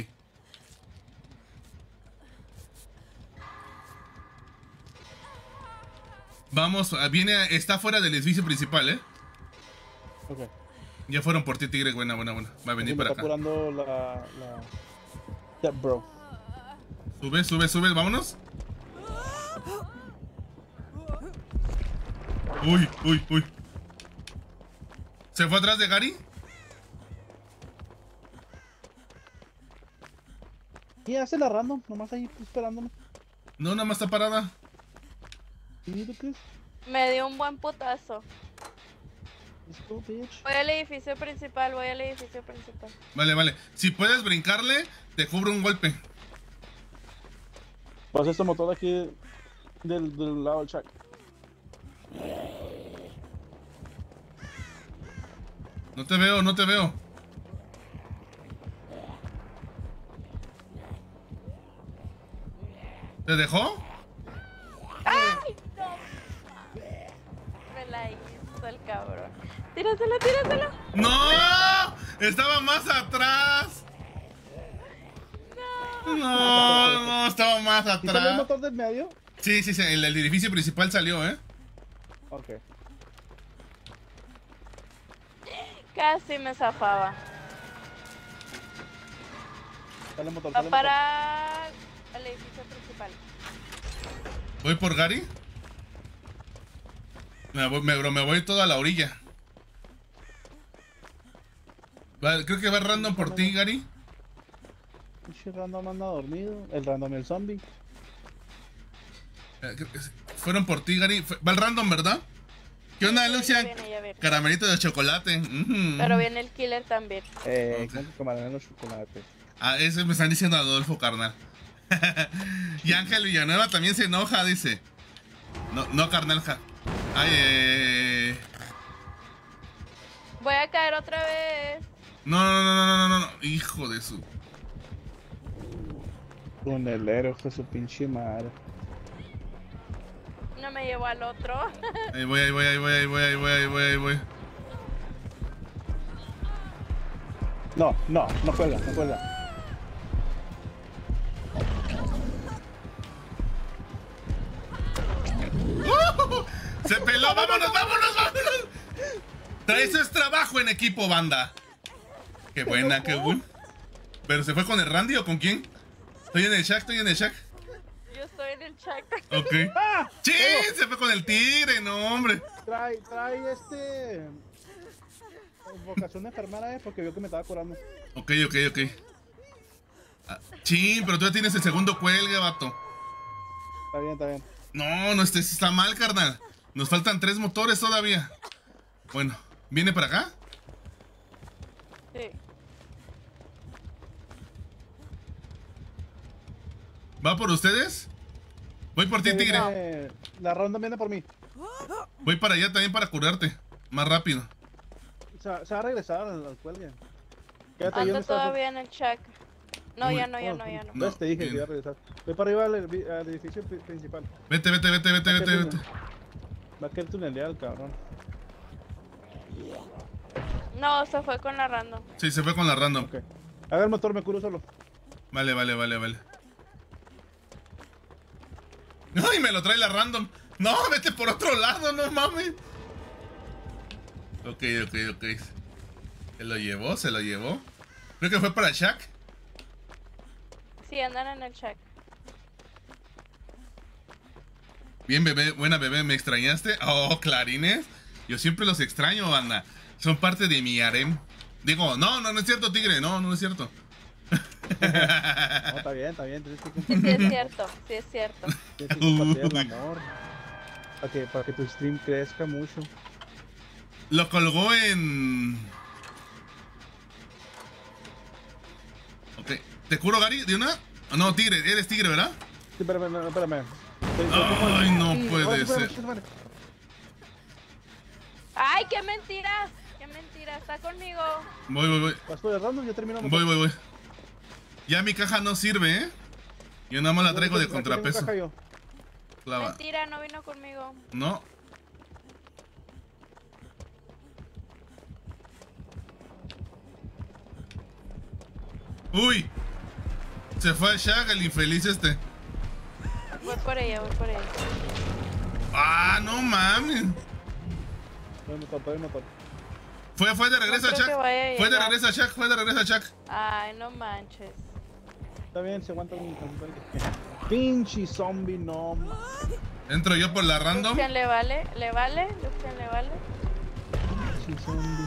Vamos, ah, viene, está fuera del edificio principal, ¿eh? Ok. Ya fueron por ti, tigre. Buena, buena, buena. Va a venir Aquí me para está acá. curando la... la... Step bro. Sube, sube, sube, vámonos. Uy, uy, uy. ¿Se fue atrás de Gary? ¿Qué hace la random? Nomás ahí esperándome. No, nada más está parada. ¿Y tú qué es? Me dio un buen putazo. Esto, bitch. Voy al edificio principal, voy al edificio principal. Vale, vale. Si puedes brincarle, te cubro un golpe. Pasa este motor de aquí del, del lado del shack. No te veo, no te veo. ¿Te dejó? ¡Ay! No. Me la hice. pasó el cabrón. Tírasela, tírasela. ¡No! Estaba más atrás. No, no, estaba más ¿Y salió el atrás. motor del medio? Sí, sí, sí, el, el edificio principal salió, ¿eh? Ok. Casi me zafaba. Sale el motor, Va sale el motor. para el edificio principal. ¿Voy por Gary? Me voy, me, bro, me voy toda a la orilla. Va, creo que va random por ti, Gary. Pinche random anda dormido. El random y el zombie. Eh, creo que sí. Fueron por ti, Gary. Fue- Va el random, ¿verdad? ¿Qué onda, Sí, Lucia? ya viene, ya viene. Caramelito de chocolate. Mm. Pero viene el killer también. Eh, Ok. ¿cómo que comerán los chocolates? Ah, eso me están diciendo Adolfo, carnal. Y Ángel Villanueva también se enoja, dice. No, no, carnal. ja- Ay, eh... Voy a caer otra vez. No, no, no, no, no, no, no. Hijo de su. Tunelero, que su pinche madre. No me llevo al otro. Ahí voy, ahí voy, ahí voy, ahí voy, ahí voy, ahí voy, ahí voy. No, no, no cuelga, no cuelga. ¡Uh! ¡Se peló! ¡Vámonos, vámonos, vámonos! Eso es trabajo en equipo, banda. Qué buena, qué buena. ¿Pero se fue con el Randy o con quién? Estoy en el shack, estoy en el shack. Yo estoy en el chat. Ok. ¡Ah! ¡Sí! Se fue con el tigre, no, hombre. Trae, trae este. Vocación de enfermera, eh, porque vio que me estaba curando. Ok, ok, ok. Ah, chin, pero tú ya tienes el segundo cuelgue, vato. Está bien, está bien. No, no, este está mal, carnal. Nos faltan tres motores todavía. Bueno, ¿viene para acá? Sí. ¿Va por ustedes? Voy por ti, tigre. Viene- La ronda viene por mí. Voy para allá también para curarte. Más rápido. Se, va- se va a regresar al, al cuelgue. Quédate ahí Ando donde estás. todavía en el chat. No, Uy. ya no, ya no, ya no. No, ¿Ves? Te dije que bien. iba a regresar. Voy para arriba al, edif- al edificio pri- principal. Vete, vete, vete, vete, vete, vete. Va a querer tunelear el cabrón. No, se fue con la random. Sí, se fue con la random. Ok. Haga el motor, me curo solo. Vale, vale, vale, vale. ¡Ay, me lo trae la random! ¡No, vete por otro lado, no mames! Ok, ok, ok. Se lo llevó, se lo llevó. Creo que fue para Shaq. Sí, andan en el chat. Bien, bebé, buena bebé, ¿me extrañaste? Oh, clarines. Yo siempre los extraño, banda. Son parte de mi harem. Digo, no, no, no es cierto, tigre. No, no es cierto. No, está bien, está bien. Tienes que Sí, sí compartir, es cierto, sí es cierto. tienes que compartir el amor. Para que, para que tu stream crezca mucho. Lo colgó en... Ok. ¿Te curo, Gary, de una? No, tigre, eres tigre, ¿verdad? Sí, espérame, no, espérame. Ay, no Sí, puede espérame, ser. espérame. ¡Ay, qué mentira! ¡Qué mentira! Está conmigo. Voy, voy, voy. Vas por el random, ya terminamos. Voy, voy, voy. Ya mi caja no sirve, ¿eh? Yo nada más la traigo de Aquí tengo contrapeso. caja yo. Clava. Mentira, no vino conmigo. No. Uy. Se fue al Shaq, el infeliz este. Voy por ella, voy por ella. Ah, no mames. Voy el motor, voy el motor. Fue, fue de regreso No a creo que Shaq. vaya a Fue de llegar. regreso a Shaq, fue de regreso a Shaq. Ay, no manches. Está bien, se aguanta un tantito. Pinche zombie, no. ma- Entro yo por la random. Lucian, ¿le vale? ¿Le vale? Lucian, ¿le vale? Pinche zombie.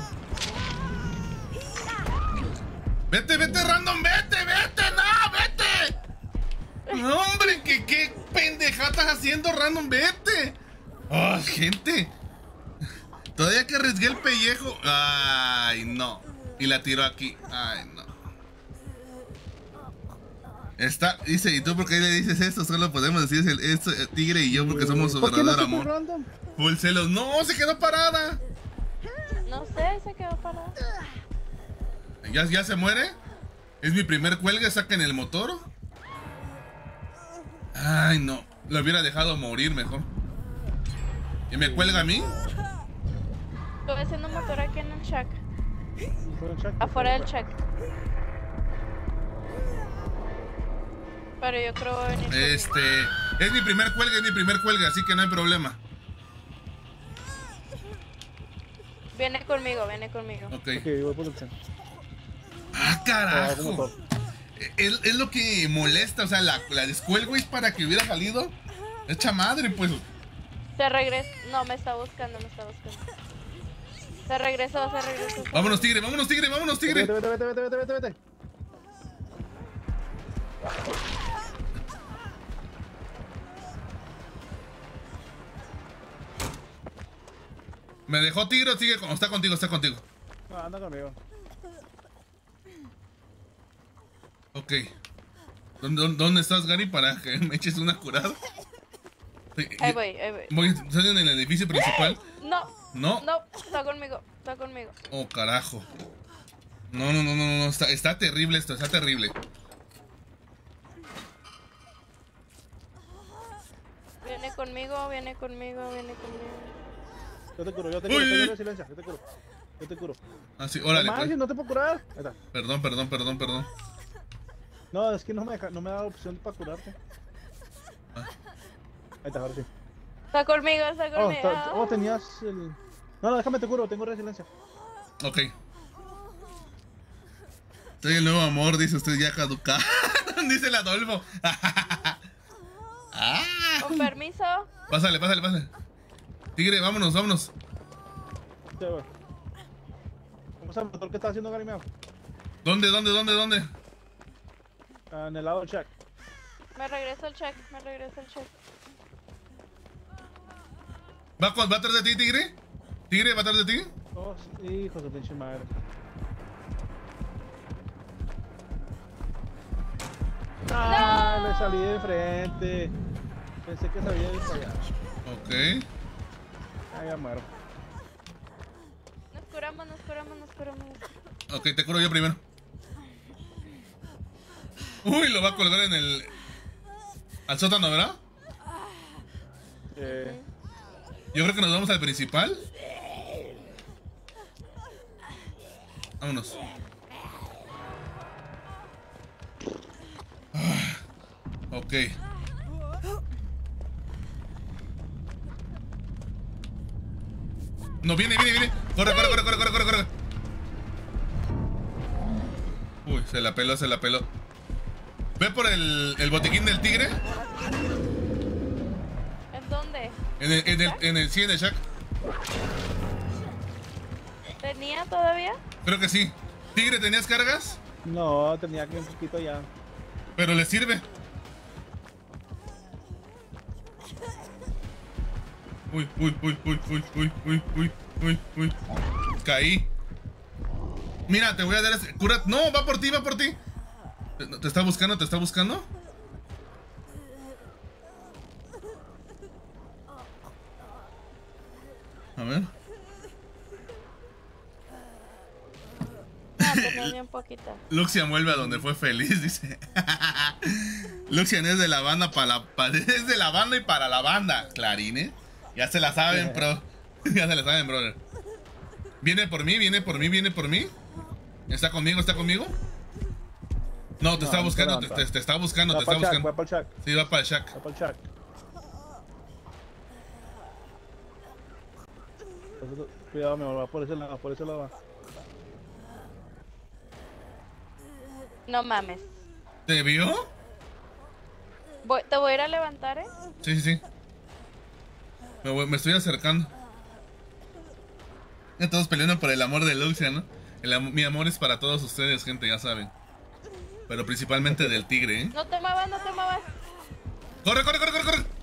Vete, vete, random, vete, vete, no, vete. No, hombre, ¿qué, qué pendejada estás haciendo, random, vete. Oh, gente. Todavía que arriesgué el pellejo. Ay, no. Y la tiró aquí. Ay, no. Está, dice, ¿y tú por qué le dices esto? Solo podemos decir el, esto, el tigre y yo porque somos su ¿Por qué no verdadero se fue amor. random? Full celos. No, se quedó parada. No sé, se quedó parado. ¿Ya, ya se muere? Es mi primer cuelgue, saquen el motor. Ay, no. Lo hubiera dejado morir mejor. ¿Y me cuelga a mí? Estoy haciendo motor aquí en el shack. ¿Fue el check? Afuera del shack. Pero yo creo venir conmigo. Este. Es mi primer cuelgue, es mi primer cuelgue, así que no hay problema. Viene conmigo, viene conmigo. Ok. Ok, voy por el check. Ah, Ah, carajo. motor. Es, es lo que molesta, o sea, la, la descuelgo es para que hubiera salido. Echa madre, pues. Se regresa. No, me está buscando, me está buscando. Se regresó, se regresó. Vámonos, tigre, vámonos, tigre, vámonos, tigre. Vete, vete, vete, vete, vete, vete, vete. ¿Me dejó tigre o sigue? con- Está contigo, está contigo. No, anda conmigo. Ok. ¿Dónde, dónde- dónde estás, Gary, para que me eches una curada? Sí, Ahí voy, ahí voy. voy. ¿Estás en el edificio principal? No, No. no, está conmigo, está conmigo. Oh, carajo. No, no, no, no, no. Está, está terrible esto, está terrible. Viene conmigo, viene conmigo, viene conmigo. Yo te curo, yo te Uy, curo, uy, tengo uy. resiliencia, yo te curo. Yo te curo. Ah, sí, órale, No pues. manches, no te puedo curar. Ahí está. Perdón, perdón, perdón, perdón. No, es que no me, deja- no me da opción para curarte. Ah. Ahí está, ahora sí. Está conmigo, está Oh, conmigo. está- oh, tenías el... No, no, déjame te curo, tengo resiliencia. Ok. Soy el nuevo amor, dice usted ya caducado. Dice el Adolfo. Ah. Con permiso. Pásale, pásale, pásale. Tigre, vámonos, vámonos. Sí, güey. ¿Cómo está el motor que está haciendo Gary Meow? ¿Dónde, dónde, dónde, dónde? Ah, en el lado del check. Me regreso el check, me regreso el check. ¿Va, con- ¿Va atrás de ti, tigre? ¿Tigre va atrás de ti? Oh, sí, hijos de pinche madre. Ah, le salí de frente. Pensé que sabía ir para allá. Ok. Ah, ya muero. Nos curamos, nos curamos, nos curamos. nos curamos. Ok, te curo yo primero. Uy, lo va a colgar en el... Al sótano, ¿verdad? Eh, Yo creo que nos vamos al principal. Vámonos. Ah, ok. No, viene, viene, viene. Corre, corre, corre, corre, corre, corre, corre. Uy, se la peló, se la peló. Ve por el, el botiquín del tigre. ¿En dónde? En el, en el, en el, sí, en el shack. ¿Tenía todavía? Creo que sí. Tigre, ¿tenías cargas? no, tenía que un poquito ya. Pero le sirve. Uy, uy, uy, uy, uy, uy, uy, uy, uy, uy. Caí. Mira, te voy a dar ese... Cura... No, va por ti, va por ti. ¿Te, te está buscando? ¿Te está buscando? A ver. No, tenía bien poquita. Luxian vuelve a donde fue feliz, dice. Luxian es de la banda para la pa- es de la banda y para la banda, Clarín, ¿eh? Ya se la saben, bro. Ya se la saben, brother. Viene por mí, viene por mí, viene por mí. ¿Está conmigo? ¿Está conmigo? No, te No, está no buscando, se te, levanta. te- te está buscando, Va te para está el shack, va buscando. para el shack, Sí, va para el shack. va para el shack. Cuidado, mi amor, va por ese lado, por ese lado va. No mames. ¿Te vio? Voy- te voy a ir a levantar, ¿eh? Sí, sí, sí. Me, voy- me estoy acercando. Ya todos peleando por el amor de Luxian, ¿no? El am- mi amor es para todos ustedes, gente, ya saben. Pero principalmente del tigre, ¿eh? No te muevas, no te muevas. ¡Corre, corre, corre, corre, corre!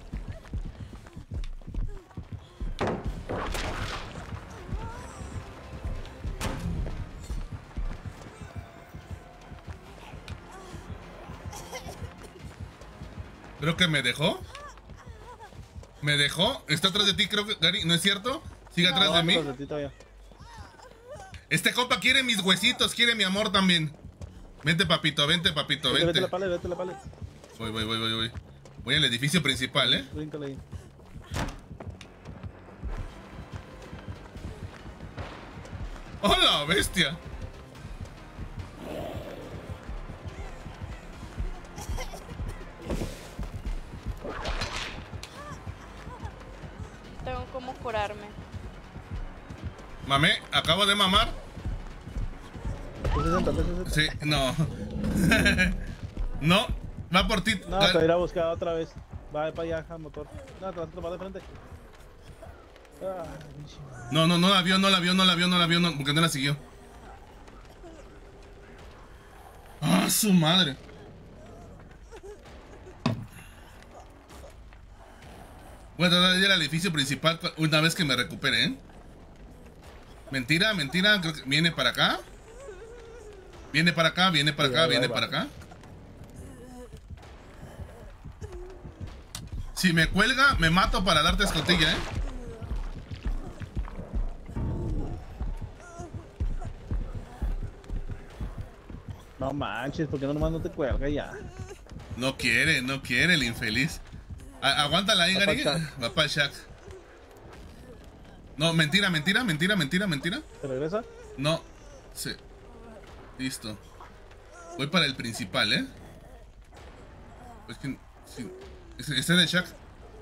Creo que me dejó. ¿Me dejó? Está atrás de ti, creo que... Gary, ¿no es cierto? Sigue atrás No, de mí. ando tantito ya. Este compa quiere mis huesitos, quiere mi amor también. Vente, papito, vente, papito, Vete, vete vente. la palet, vete la palet. Voy, voy, voy, voy, voy. Voy al edificio principal, ¿eh? Bríncale ahí. ¡Hola, bestia! Tengo como curarme. Mamé, acabo de mamar. Te sesenta, te sesenta. Sí, no. No, va por ti. No, te voy a ir a buscar otra vez. Va para allá, al motor. No, te vas a tomar de frente. Ah, pinche madre. No, no, no la vio, no la vio, no la vio, no la vio, no, porque no la siguió. ¡Ah, su madre! Voy a tratar de ir al edificio principal una vez que me recupere, ¿eh? Mentira, mentira, creo que viene para acá. Viene para acá, viene para Sí, acá, ahí viene va. para acá. Si me cuelga, me mato para darte escotilla, ¿eh? No manches, ¿por qué no nomás no te cuelga ya? No quiere, no quiere el infeliz. A- aguántala ahí, Va pa'l Gary. Shaq. Va para el Shaq. No, mentira, mentira, mentira, mentira, mentira. ¿Te regresa? No. Sí. Listo. Voy para el principal, ¿eh? Pues que... Sí. Este este es el Shaq.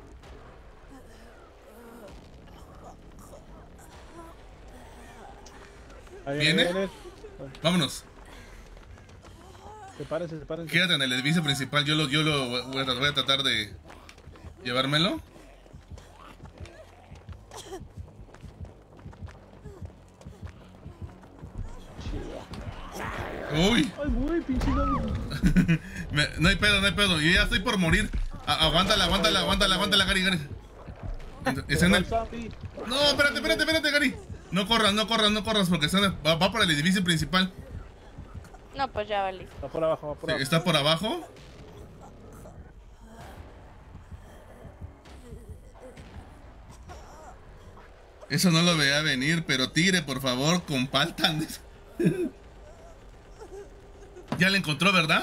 Ahí ¿Viene? viene. Vámonos. Sepárense, sepárense. Quédate en el edificio principal. Yo lo, yo lo voy, a, voy a tratar de llevármelo. Uy. Ay, güey, pinche zombie. Me- no hay pedo, no hay pedo. Yo ya estoy por morir. A- aguántala, aguántala, aguántala, aguántala, Gary, Gary. Está en el... Zombie. No, espérate, espérate, espérate, Gary. No corras, no corras, no corras porque está en el- va, va por el edificio principal. No, pues ya valí. Va por abajo, va por Sí, abajo. está por abajo. Eso no lo veía venir, pero tigre, por favor, compartan. Ya le encontró, ¿verdad?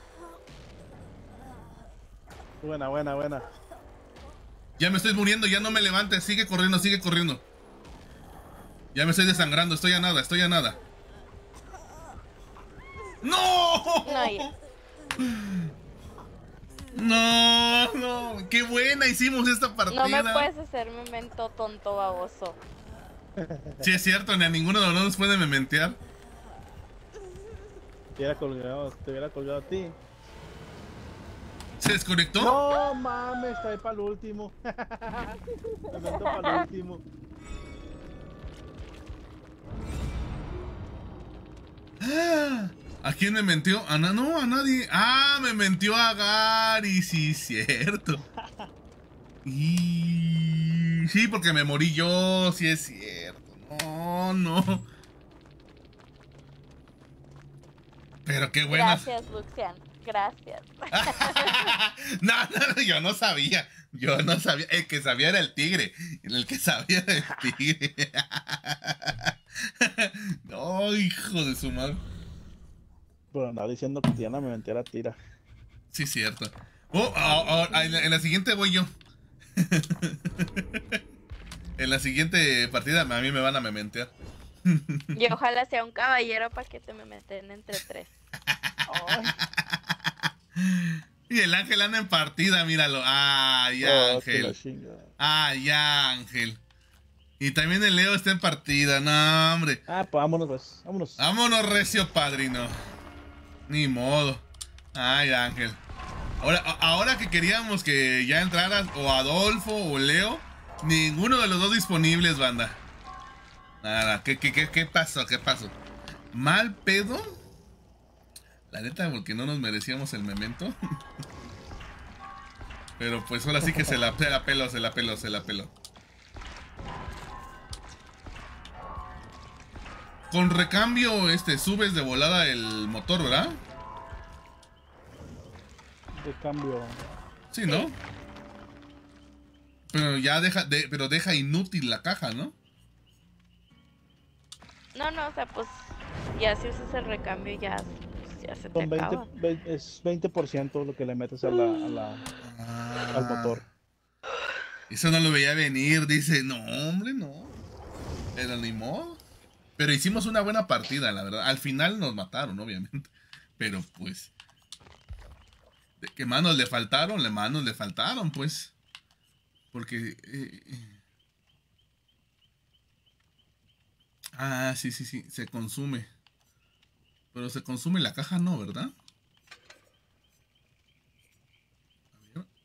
Buena, buena, buena. Ya me estoy muriendo, ya no me levantes. Sigue corriendo, sigue corriendo. Ya me estoy desangrando, estoy a nada, estoy a nada. ¡No! No, ya. No, no. Qué buena hicimos esta partida. No me puedes hacer memento tonto baboso. Sí, es cierto, ni a ninguno de los dos nos puede mementear. Te hubiera colgado, te hubiera colgado a ti. ¿Se desconectó? No mames, está ahí para el último. Me meto para el último. Ah, ¿a quién me mentió? ¿A na- no, a nadie. Ah, me mentió a Gary, sí, cierto. Y... sí, porque me morí yo, sí es cierto. No, no. Pero qué buenas. Gracias, Luxian. Gracias. No, no, yo no sabía. Yo no sabía. El que sabía era el tigre. El que sabía era el tigre. No, hijo de su madre. Pero andaba diciendo que Diana me mentiera tira. Sí, cierto. Oh, ah, ah, en, la, en la siguiente voy yo. En la siguiente partida a mí me van a mementear. Y ojalá sea un caballero para que te me meten entre tres. Ay, Y el Ángel anda en partida, míralo. Ay, oh, que la Ángel. chingada. Ay, Ángel. Y también el Leo está en partida. No, hombre. Ah, pues vámonos, pues. Vámonos. Vámonos, recio padrino. Ni modo. Ay, Ángel. Ahora, a- ahora que queríamos que ya entraras o Adolfo o Leo, ninguno de los dos disponibles, banda. Nada, ¿qué, qué, qué, qué pasó? ¿Qué pasó? ¿Mal pedo? La neta, porque no nos merecíamos el memento. Pero pues ahora sí que se la, se la peló, se la peló, se la peló. Con recambio, este, subes de volada el motor, ¿verdad? De cambio. Sí, ¿no? Pero ya deja, de, pero deja inútil la caja, ¿no? No, no, o sea, pues ya si usas el recambio ya, pues, ya se te Son veinte, acaba. ve- es veinte por ciento lo que le metes a la, a la, al motor. Eso no lo veía venir, dice, no, hombre, no. Pero ni modo. Pero hicimos una buena partida, la verdad. Al final nos mataron, obviamente. Pero pues... ¿De qué manos le faltaron? Le manos le faltaron, pues. Porque... Eh, eh. Ah, sí, sí, sí. Se consume. Pero se consume la caja, no, ¿verdad? A ver.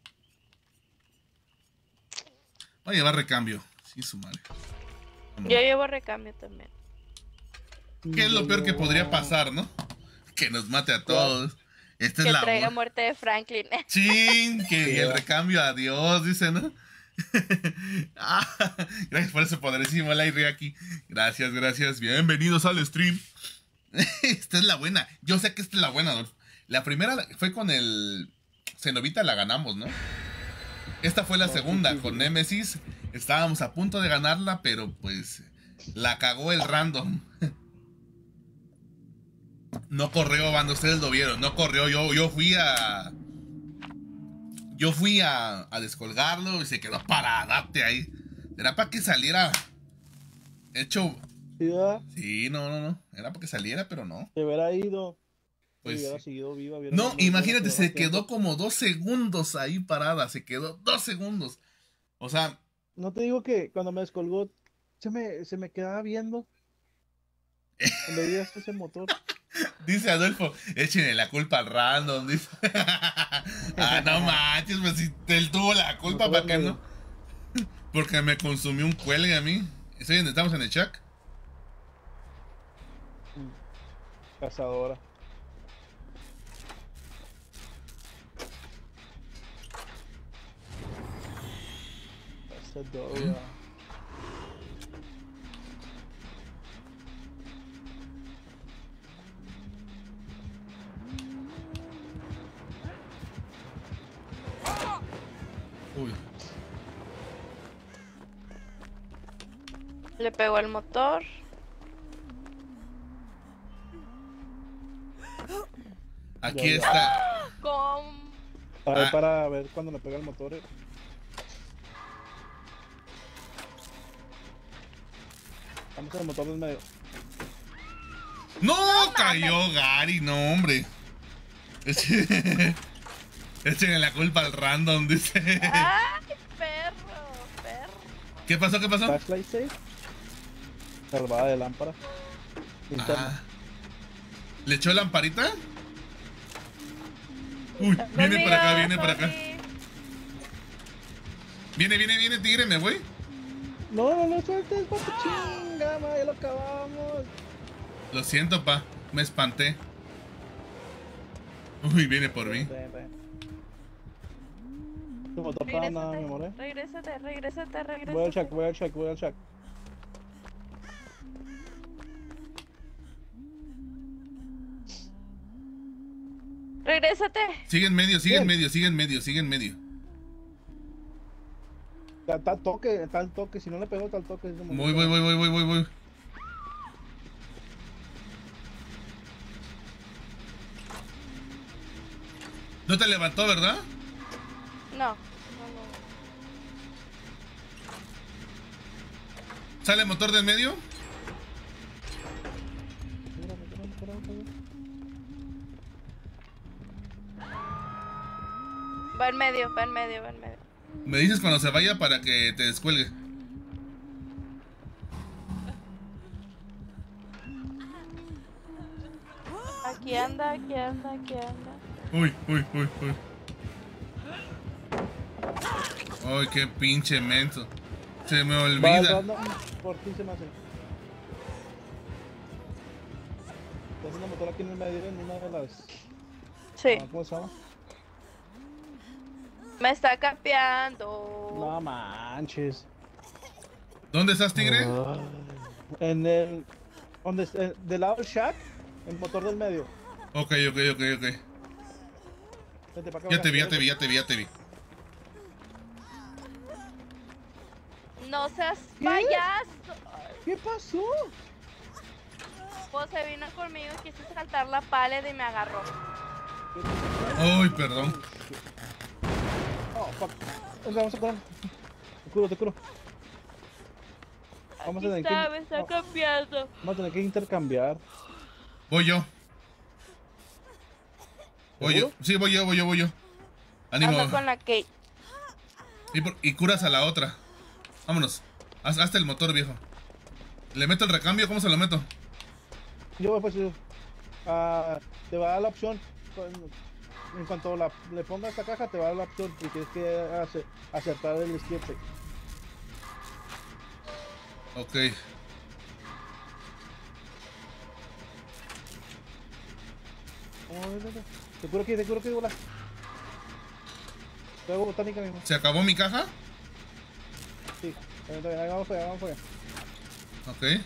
Va a llevar recambio. Sí, su madre. Yo llevo recambio también. ¿Qué es lo peor que podría pasar, no? Que nos mate a todos. Esta Que es la traiga mu- muerte de Franklin. Chin, que Sí, el va. recambio, adiós, dice, ¿no? Ah, gracias por ese poderísimo like aquí. Gracias, gracias. Bienvenidos al stream. Esta es la buena. Yo sé que esta es la buena, Adolfo. La primera fue con el Cenobita, la ganamos, ¿no? Esta fue la No, segunda, sí, sí, con sí. Nemesis. Estábamos a punto de ganarla, pero pues la cagó el random. No corrió, banda, ustedes lo vieron. No corrió, yo, yo fui a... Yo fui a, a descolgarlo y se quedó paradate ahí. Era para que saliera hecho... Sí, ¿verdad? Sí, no, no, no. Era para que saliera, pero no. Se hubiera ido. Pues Si hubiera sí. seguido viva. hubiera- No, hubiera imagínate, quedado se más tiempo. quedó como dos segundos ahí parada. Se quedó dos segundos. O sea, No te digo que cuando me descolgó, se me, se me quedaba viendo. Cuando veías ese motor. dice Adolfo, échenle la culpa al random. Dice. Ah, no manches, pues si él tuvo la culpa, No, ¿para qué medio. no? Porque me consumió un cuelgue a mí. Estoy en- Estamos en el chat. Cazadora. Cazadora. Uy. Le pegó al motor. Aquí Ya, ya. está. Con... A ver, Ah. para ver cuando le pega el motor. eh. Vamos al motor del medio. ¡No! Cayó Gary, no, hombre. Eche- Échenle la culpa al random, dice. ¡Ay, perro! Perro. ¿Qué pasó? ¿Qué pasó? Flashlight safe. Salvada de lámpara. Linterna. Ah. ¿Le echó lamparita? Uy, viene Amiga, para acá, viene para acá. sorry. Viene, viene, viene, tigre, me voy. No, no, no sueltes, papi, chinga, ma, ya lo acabamos. Lo siento, pa. Me espanté. Uy, viene por mí. Ven, ven. Tu motor para nada, mi amor, eh. Regrésate, regrésate, regrésate. Voy al check, voy al check, voy al check. Regrésate. Sigue en medio, sigue en Bien. medio, sigue en medio, sigue en medio. Está, está al toque, está al toque. Si no le pegó, está al toque. ese Voy, momento. voy, voy, voy, voy, voy, voy. No te levantó, ¿verdad? No, no, no. ¿Sale el motor del medio? Espérame, espérame, espérame, espérame. Va en medio, va en medio, va en medio. Me dices cuando se vaya para que te descuelgue. Aquí anda, aquí anda, aquí anda. Uy, uy, uy, uy. Ay, qué pinche menso. Se me Va al olvida. random, por ti se me hace. Está haciendo motor aquí en el medio, en una de las... Sí, ah, ¿Cómo se llama? me está capeando. No manches. ¿Dónde estás, tigre? Ay. En el... Donde está, eh, del lado del shack, el motor del medio. Ok, ok, ok, ok. Vente pa' acá, Ya te vi, ya acá. te vi, ya te vi, ya te vi. No seas ¿Qué? payaso. ¿Qué pasó? Pues se vino conmigo y quise saltar la pared y me agarró. Ay, perdón. Oh, fuck. Entra, vamos a correr. Te curo, te curo. Vamos a Aquí tener está, que, me está no, cambiando. vamos a tener que intercambiar. Voy yo. Voy yo. ¿Seguro? Sí, voy yo, voy yo, voy yo. Ánimo. Ando con la Kate. Y, por- y curas a la otra. Vámonos. Haz, hazte el motor, viejo. ¿Le meto el recambio? ¿Cómo se lo meto? Yo voy pues yo. Ah, te va a dar la opción. con- En cuanto la, le pongas esta caja, te va a dar la opción. Y tienes que ace- acertar el skate. Ok. Te curo aquí, te curo aquí, bola. Te hago botánica mismo. ¿Se acabó mi caja? Sí, está bien, está bien, ahí vamos para allá, vamos para allá. Ok.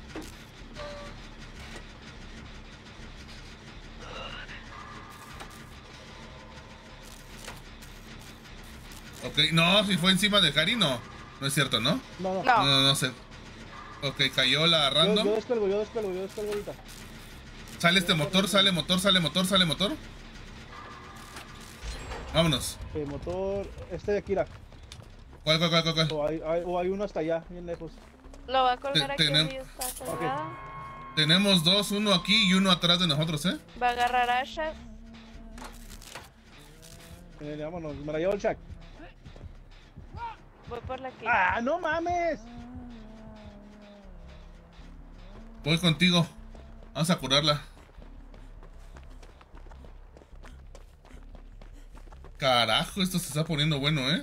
Ok, no, si fue encima de Cari, no. No es cierto, ¿no? No, no. No, No, no, no sé. Ok, cayó la Yo, random. yo descuelgo, yo descuelgo, yo descuelgo ahorita. Sale este motor, sale motor, sale motor, sale motor. Vámonos. El motor, este de Akira. ¿Cuál, cuál, cuál, cuál? cuál? O hay, hay- o hay uno hasta allá, bien lejos. lo voy a colgar Te- aquí tenem- arriba, está colgado. Tenemos dos, uno aquí y uno atrás de nosotros, ¿eh? Va a agarrar a Asha. Eh, vámonos, me la llevo el Shaq. Voy por la Kate. ¡Ah, no mames! Voy contigo. Vamos a curarla. Carajo, esto se está poniendo bueno, ¿eh?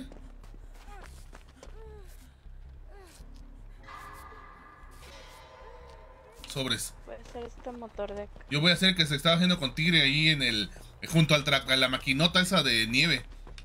Sobres. Voy a hacer este motor de acá. Yo voy a hacer que se estaba haciendo con Tigre ahí en el... Junto al tra- a la maquinota esa de nieve.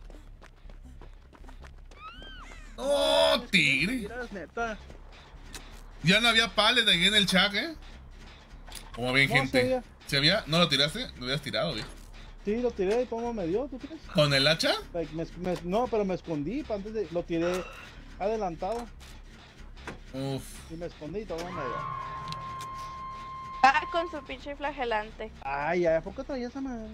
¡Oh, Tigre! Mira, es neta. Ya no había pallet ahí en el chat, ¿eh? Como ven, No, sí gente. había. ¿Se había? ¿No lo tiraste? Lo hubieras tirado, viejo. Sí, lo tiré y cómo me dio, ¿tú crees? ¿Con el hacha? Like, me- me- no, pero me escondí pa' antes de... Lo tiré adelantado Uf. y me escondí y todo me dio. Ah, con su pinche flagelante. Ay, ¿a poco traía esa madre?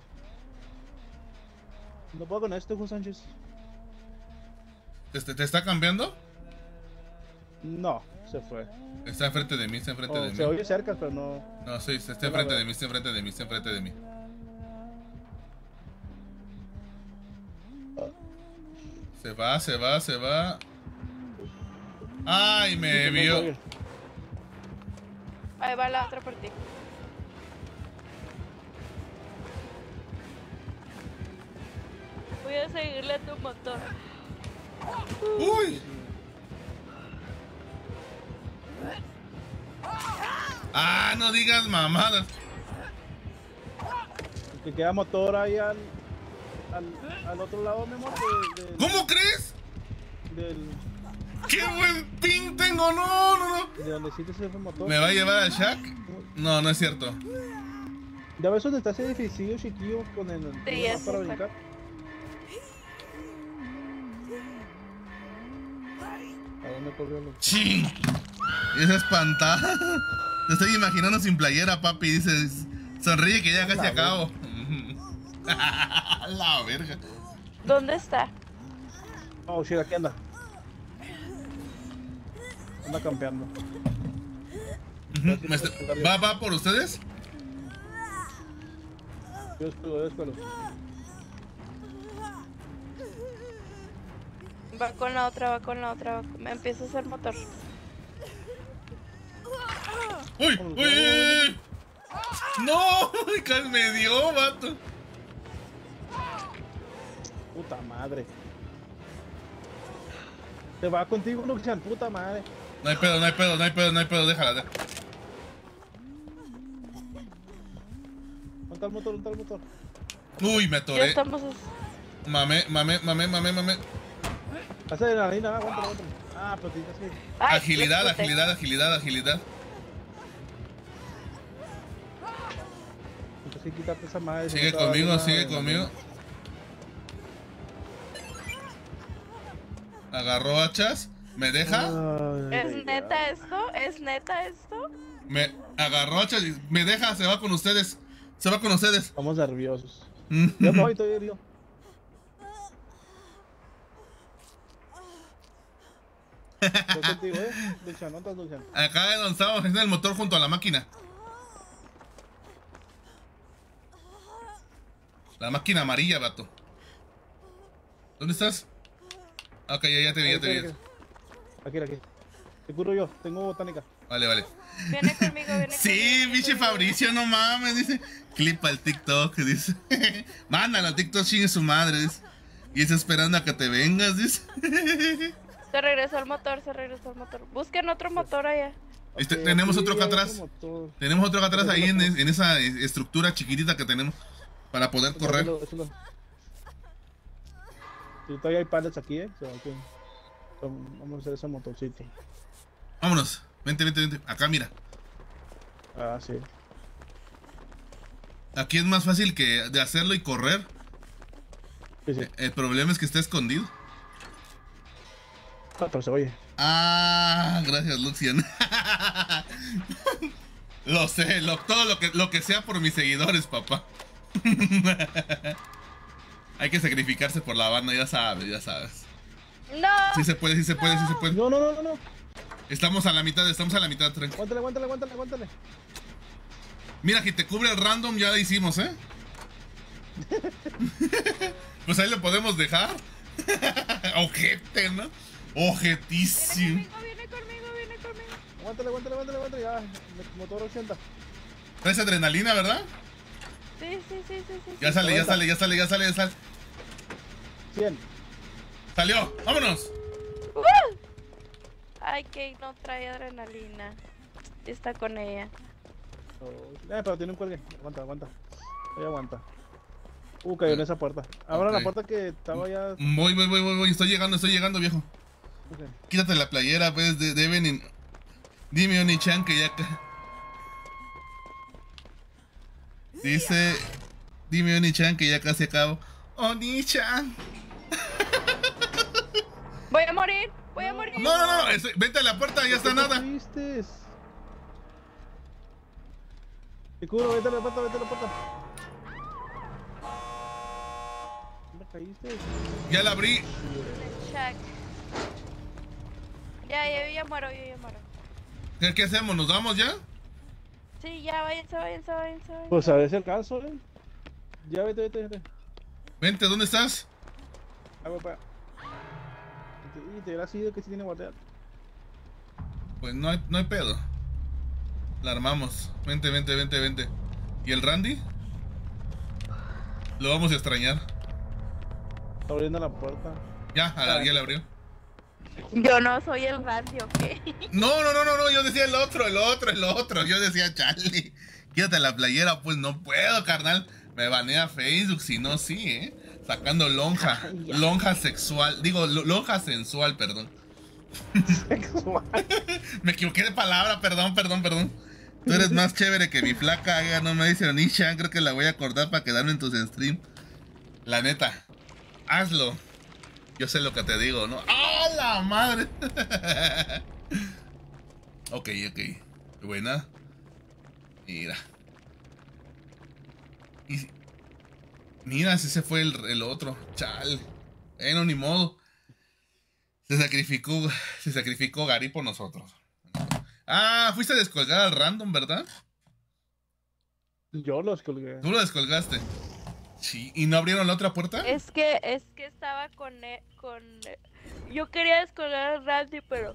No puedo con esto, Juan Sánchez. ¿Te, te- te está cambiando? No, se fue. Está enfrente de mí, está enfrente Oh, de se mí. oye cerca, pero no. No, sí, está No la enfrente veo. de mí, está enfrente de mí, está enfrente de mí. Se va, se va, se va. Ay, me Sí, vio. oye. Ahí va la otra por ti. Voy a seguirle a tu motor. Uy. Ah, no digas mamadas. Que queda motor ahí al, al, al otro lado, mi amor, de, de- ¿Cómo crees? del, ¡Qué buen ping tengo! No, no, no. de donde sí te se fue el motor. ¿Me va a llevar al Shaq? No, no es cierto. ¿Ya ves dónde está ese edificio chiquillo con el Sí, para ese está. brincar? ¿A dónde corrió el ¡Ching! Esa espantada. Te estoy imaginando sin playera, papi. Dices, sonríe que ya casi La acabo. La verga. ¿Dónde está? Oh, shit, aquí anda. Anda campeando. Ujú, me está- ¿Va, va por ustedes? Yo descuelo, yo descuelo. Va con la otra, va con la otra. va con- Me empieza a hacer motor. ¡Uy! ¡Uy! uy, uy! ¡No! ¡Casi me dio, vato! Puta madre. Te va contigo, Lucian, puta madre. No hay pedo, no hay pedo, no hay pedo, no hay pedo. Déjala, déjala. ¿Dónde está el motor? ¿Dónde está el motor? Uy, me Ya atoré. estamos. Mame, mame, mame, mame, mame. Hace de la harina, aguanta, aguanta. Ah, pero tienes que... Ay, Agilidad, lo exploté. agilidad, agilidad, agilidad. Tienes que quitarte esa madre. Sigue si no te va a conmigo, dar sigue una- conmigo. Agarró hachas. ¿Me deja? Ay, ¿Es ay, neta esto? ¿Es neta esto? Me agarró hachas y me deja. Se va con ustedes. Se va con ustedes. Estamos nerviosos. Yo me voy, estoy herido. Estoy contigo, eh. Dulce, no estás dulce. Acá es donde estamos, es en el motor junto a la máquina. La máquina amarilla, vato. ¿Dónde estás? Ok, ya, ya te vi, ya te vi. Aquí, aquí. Te curo yo, tengo botánica. Vale, vale. Viene conmigo, viene Sí, conmigo. biche Fabricio, no mames, dice. Clipa el TikTok, dice. Mándalo al TikTok, chingue su madre, dice. Y está esperando a que te vengas, dice. Se regresó el motor, se regresó el motor. Busquen otro motor allá. Este, Ok, tenemos aquí otro acá hay atrás. motor. Tenemos otro acá atrás Otro ahí en, motor. en esa estructura chiquitita que tenemos para poder correr. Eso lo- eso lo- Sí, todavía hay pallets aquí, eh. O sea, que- Vamos vamos a hacer ese motorcito. Vámonos. Vente, vente, vente. Acá, mira. Ah, sí. Aquí es más fácil que de hacerlo y correr. Sí, sí. El problema es que está escondido. Ah, pero se oye. Ah, gracias, Lucian. Lo sé, lo, todo lo que, lo que sea por mis seguidores, papá. Hay que sacrificarse por la banda, ya sabes, ya sabes. ¡No! Sí se puede, sí se puede, sí se puede. No, no, no, no, no. Estamos a la mitad, estamos a la mitad, tranqui. Aguántale, aguántale, aguántale, aguántale. Mira, que te cubre el random, ya lo hicimos, ¿eh? Pues ahí lo podemos dejar. Ojete, ¿no? Ojetísimo. Viene conmigo, viene conmigo, viene conmigo. Aguántale, aguántale, aguántale, aguántale. Ya, motor ochenta. Traes adrenalina, ¿verdad? Sí, sí, sí, sí, sí. Ya sale, ya sale, ya sale, ya sale, ya sale. cien. Salió, vámonos. ¡Uh! Ay, que no trae adrenalina. Está con ella. Oh, eh, pero tiene un cuelgue. Aguanta, aguanta. Ahí aguanta. Uh, cayó en esa puerta. Ahora Ok. la puerta que estaba ya. Voy, voy, voy, voy, voy. Estoy llegando, estoy llegando, viejo. Ok. Quítate la playera, pues, de deben en... Dime, Oni-chan, que ya... ca- Dice... Dime, Oni-chan, que ya casi acabo. Oni-chan. Voy a morir, voy a morir. No, no, no, es- vente a la puerta, ya está ¿Qué nada. hiciste? Te cubro, vete a la puerta, vete a la puerta. ¿Dónde caíste? Ya la abrí. Check. Ya, ya, ya muero, yo ya muero. ¿Qué, qué hacemos? ¿Nos vamos ya? Sí, ya, váyanse, váyanse, váyanse. váyanse. Pues a ver si alcanzo, eh. Ya vete, vete, vete. Vente, ¿dónde estás? Ah, voy para allá. Y te hubiera sido que sí tiene guardia. Pues no hay, no hay pedo. La armamos. Vente, vente, vente, vente. ¿Y el Randy? Lo vamos a extrañar. Está abriendo la puerta. Ya, a la, ya la abrió. Yo no soy el Randy, ¿ok? No, no, no, no, no, yo decía el otro, el otro, el otro. Yo decía, Charlie, quítate la playera. Pues no puedo, carnal. Me banea Facebook, si no, sí, ¿eh? Sacando lonja, lonja sexual. Digo, lo- lonja sensual, perdón. Sexual. Me equivoqué de palabra, perdón, perdón, perdón. Tú eres más chévere que mi flaca, ella no me dice Onisha, creo que la voy a acordar para quedarme en tus stream. La neta, hazlo. Yo sé lo que te digo, ¿no? ¡Ah, la madre! Ok, ok. Buena. Mira. Y... Mira, si se fue el, el otro. Chal. Bueno, ni modo. Se sacrificó. Se sacrificó Gary por nosotros. Ah, fuiste a descolgar al random, ¿verdad? Yo los colgué. Tú lo descolgaste. Sí. ¿Y no abrieron la otra puerta? Es que, es que estaba con, e- con... e- Yo quería descolgar al Randy, pero...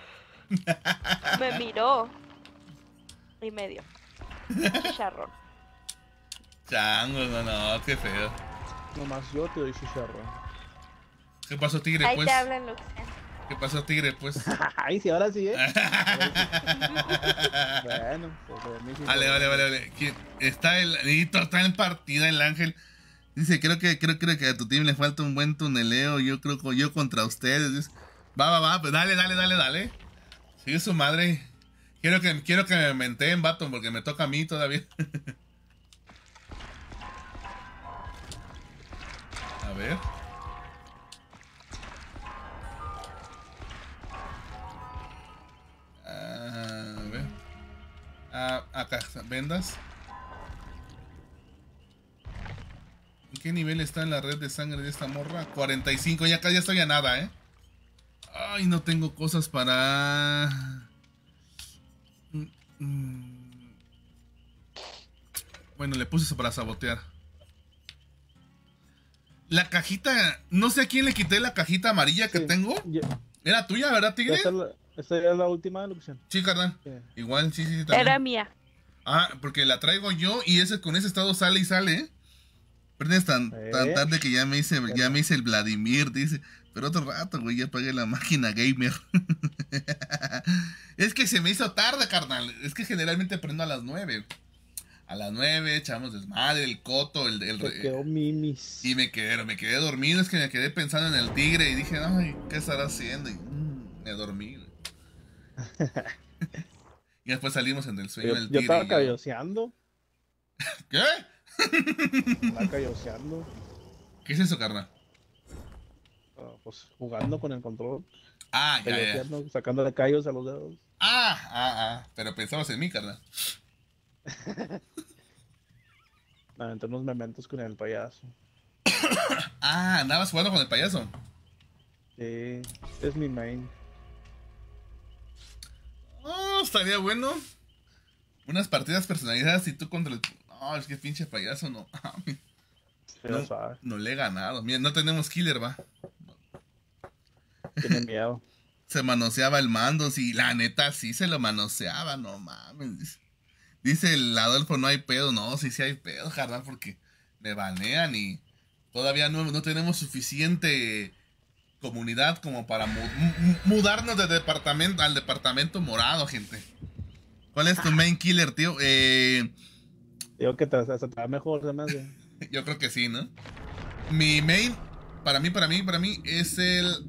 me miró. Y me dio. Chicharrón. Chango, no, no, qué feo. Nomás yo te doy chicharrón. ¿Qué pasó, tigre, Ahí pues? te hablan, Luxian. ¿Qué pasó, tigre, pues? Ay, sí, ahora sí, eh. Bueno, pues a mí sí. Vale, vale, vale, vale. ¿Quién? Está el. Nito, está en partida el ángel. Dice, creo que, creo, creo que a tu team le falta un buen tuneleo. Yo creo que yo contra ustedes. Dice, va, va, va, pues dale, dale, dale, dale. Sigue su madre. Quiero que, quiero que me menteen, vato, porque me toca a mí todavía. A ver. A ver. Ah, acá, vendas. ¿En qué nivel está en la red de sangre de esta morra? cuarenta y cinco, ya casi ya estoy a nada, ¿eh? Ay, no tengo cosas para... Mm, mm. Bueno, le puse eso para sabotear. La cajita... No sé a quién le quité la cajita amarilla que Sí, tengo. ya- ¿Era tuya, verdad, Tigre? Esta es la, esta ya es la última locución. Sí, carnal. Sí. Igual, sí, sí, sí, también. Era mía. Ah, porque la traigo yo y ese con ese estado sale y sale, ¿eh? Prendes tan, Eh. tan tarde que ya me hice, ya me hice el Vladimir, dice. Pero otro rato, güey, ya pagué la máquina gamer. Es que se me hizo tarde, carnal. Es que generalmente prendo a las nueve. A las nueve echamos desmadre, el coto, el... el Te quedó mimis. y me quedé, me quedé dormido, es que me quedé pensando en el tigre y dije, ay, ¿qué estará haciendo? Y mm, me dormí, güey. Y después salimos en el sueño Yo, del yo tigre. estaba y yo, cayoseando. ¿qué? Estaba cayoseando. ¿Qué es eso, carnal? ah, pues jugando con el control. Ah, ya, ya. Cayoseando, sacándole callos a los dedos. Ah, ah, ah. Pero pensabas en mí, carnal. Me aventé unos mementos con el payaso. Ah, andabas jugando con el payaso. Sí, es mi main. Oh, estaría bueno. Unas partidas personalizadas y tú contra el... No, es que pinche payaso, no. Pero No, suave, no le he ganado. Mira, no tenemos killer, va. tiene miedo. Se manoseaba el mando, sí, la neta sí se lo manoseaba, no mames. Dice el Adolfo, no hay pedo, no, sí, sí hay pedo, carnal, porque me banean y todavía no, no tenemos suficiente comunidad como para mu mu mudarnos de departamento al departamento morado, gente. ¿Cuál es tu main killer, tío? Eh, Digo que te, hasta te va mejor, se me hace. yo creo que sí, ¿no? Mi main, para mí, para mí, para mí, es el...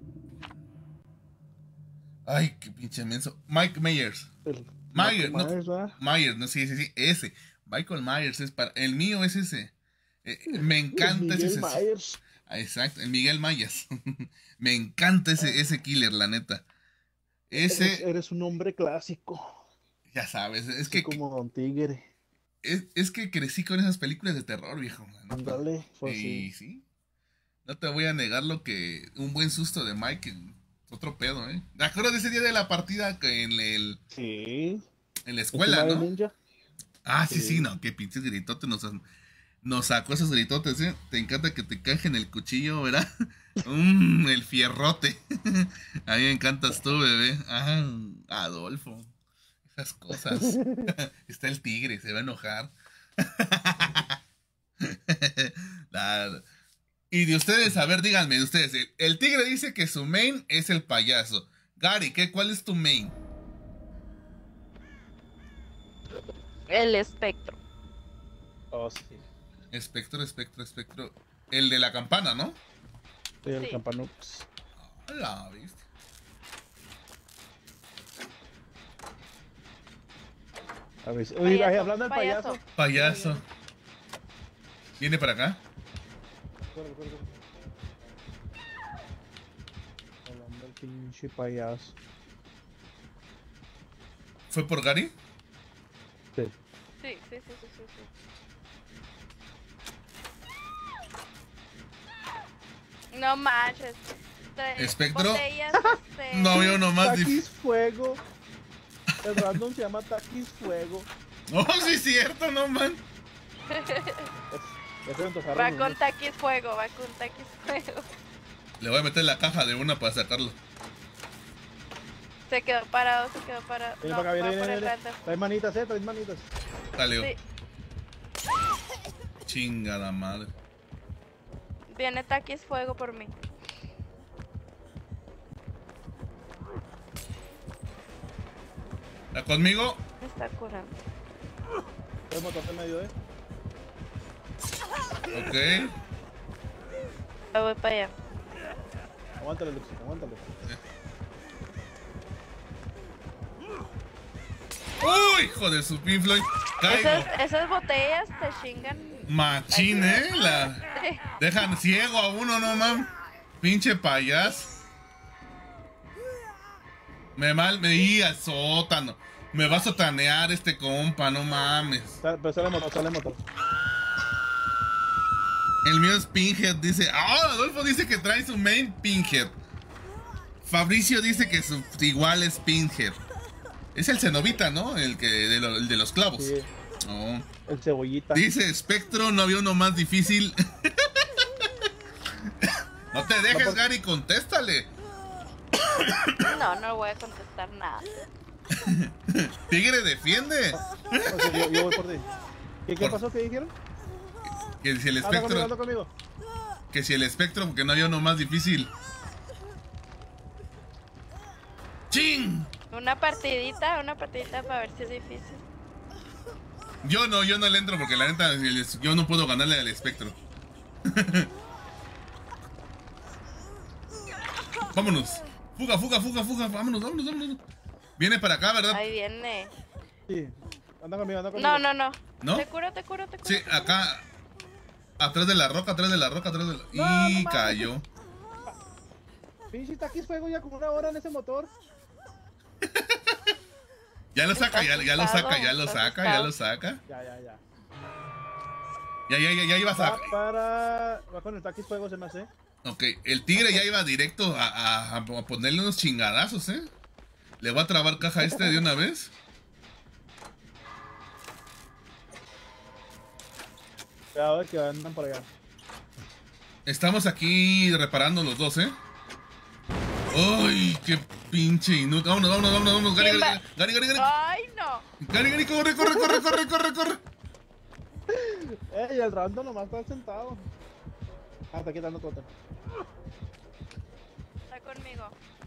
Ay, qué pinche menso. Mike Myers. El- Myers, Michael no. Myers, ¿verdad? Myers, no, sí, sí, sí, ese. Michael Myers es para... El mío es ese. Eh, me encanta Miguel ese... Myers. Ah, exacto, el Miguel Mayas. Me encanta ese, ese killer, la neta. Eres, Ese, eres un hombre clásico. ya sabes, es Así que, como Don Tigre. es, es que crecí con esas películas de terror, viejo. la neta. Ándale, pues Y sí. sí, no te voy a negar lo que... Un buen susto de Mike, otro pedo, ¿eh? ¿Te acuerdas de ese día de la partida que en, el, Sí. en la escuela, ¿Este no? Ninja? Ah, sí, sí, Sí. no, qué pinches gritotes nos, nos sacó esos gritotes, ¿eh? Te encanta que te cajen el cuchillo, ¿verdad? Mmm, el fierrote. A mí me encantas tú, bebé. Ah, Adolfo. Esas cosas. Está el tigre, se va a enojar. La- Y de ustedes, a ver, díganme, de ustedes. El, el tigre dice que su main es el payaso. Gary, ¿qué, ¿cuál es tu main? El espectro. Oh, sí. Espectro, espectro, espectro. El de la campana, ¿no? Sí, el Sí. Campanux. Hola, ¿viste? A ver, si- oye, Payaso, hablando del payaso. payaso. Payaso. ¿Viene para acá? Corre, corre, corre. Hablando del pinche payaso. ¿Fue por Gary? Sí. Sí, sí, sí, sí, sí, sí. No manches. Trae ¿Espectro? botellas, este, No veo nomás. dif- Taquis Fuego. El random se llama Taquis Fuego. No, sí es cierto, no, man. Ya se me antojaron Va unos. con taquis fuego, va con taquis fuego. Le voy a meter la caja de una para sacarlo. Se quedó parado, se quedó parado. Viene No, para acá, va viene, por viene, el viene. random. Trae manitas, eh, trae manitas. Dale, Sí, chingada madre. viene taquis fuego por mí. ¿Está conmigo? Me está curando. Trae motor en medio, eh. Ok. Me voy para allá. Aguántale, Luxi, aguántale. ¡Uy, hijo de su pinfloy! Caigo. Esas, esas botellas te chingan. Machín, ¿eh? La... Dejan ciego a uno, no, mam. Pinche payas. Me mal, me iba al sótano. Me va a sotanear este compa, no mames. Sale- Pero sale motor, sale motor. El mío es Pinhead, dice. Ah, Adolfo dice que trae su main Pinhead. Fabricio dice que su igual es Pinhead. Es el Cenobita, ¿no? El que de, lo- el de los clavos. Sí, Oh. el cebollita. Dice Spectro, no había uno más difícil. No te dejes, No, por- Gary, contéstale. No, no voy a contestar nada. Tigre, defiende. O sea, yo, yo voy por ti. ¿Qué, qué Por- pasó? ¿Qué dijeron? Que si el Anda conmigo, espectro, anda conmigo. que si el espectro, porque no había uno más difícil. ¡Chin! Una partidita, una partidita para ver si es difícil. Yo no, yo no le entro porque la neta, el- yo no puedo ganarle al espectro. Vámonos. Fuga, fuga, fuga, fuga. Vámonos, vámonos, vámonos. Viene para acá, ¿verdad? Ahí viene. Sí, anda conmigo, anda conmigo. No, no, no. ¿No? Te curo, te curo, te curo. Sí, acá. Atrás de la roca, atrás de la roca, atrás de la... No, Y no mames. cayó. Pinche taquis fuego ya como una hora en ese motor. Ya lo saca, ya, ya lo asustado, saca, ya lo está saca, ya asustado. lo saca. Ya, ya, ya. Ya, ya, ya, ya ibas a... Va para... Va con el taquis fuego, se me hace. Ok, el tigre ya iba directo a, a- a ponerle unos chingadazos, ¿eh? Le voy a trabar caja a este de una vez. Cuidado que andan por allá. Estamos aquí reparando los dos, ¿eh? ¡Ay, qué pinche inútil! Vámonos, vámonos, vámonos, vámonos. Gary, ¿Quién Gary, va? Gary, Gary, Gary. Ay, no. Gary, Gary, corre, corre, corre, corre, corre, corre. Ey, el random nomás está sentado. Ah, está quitando cota. Está conmigo.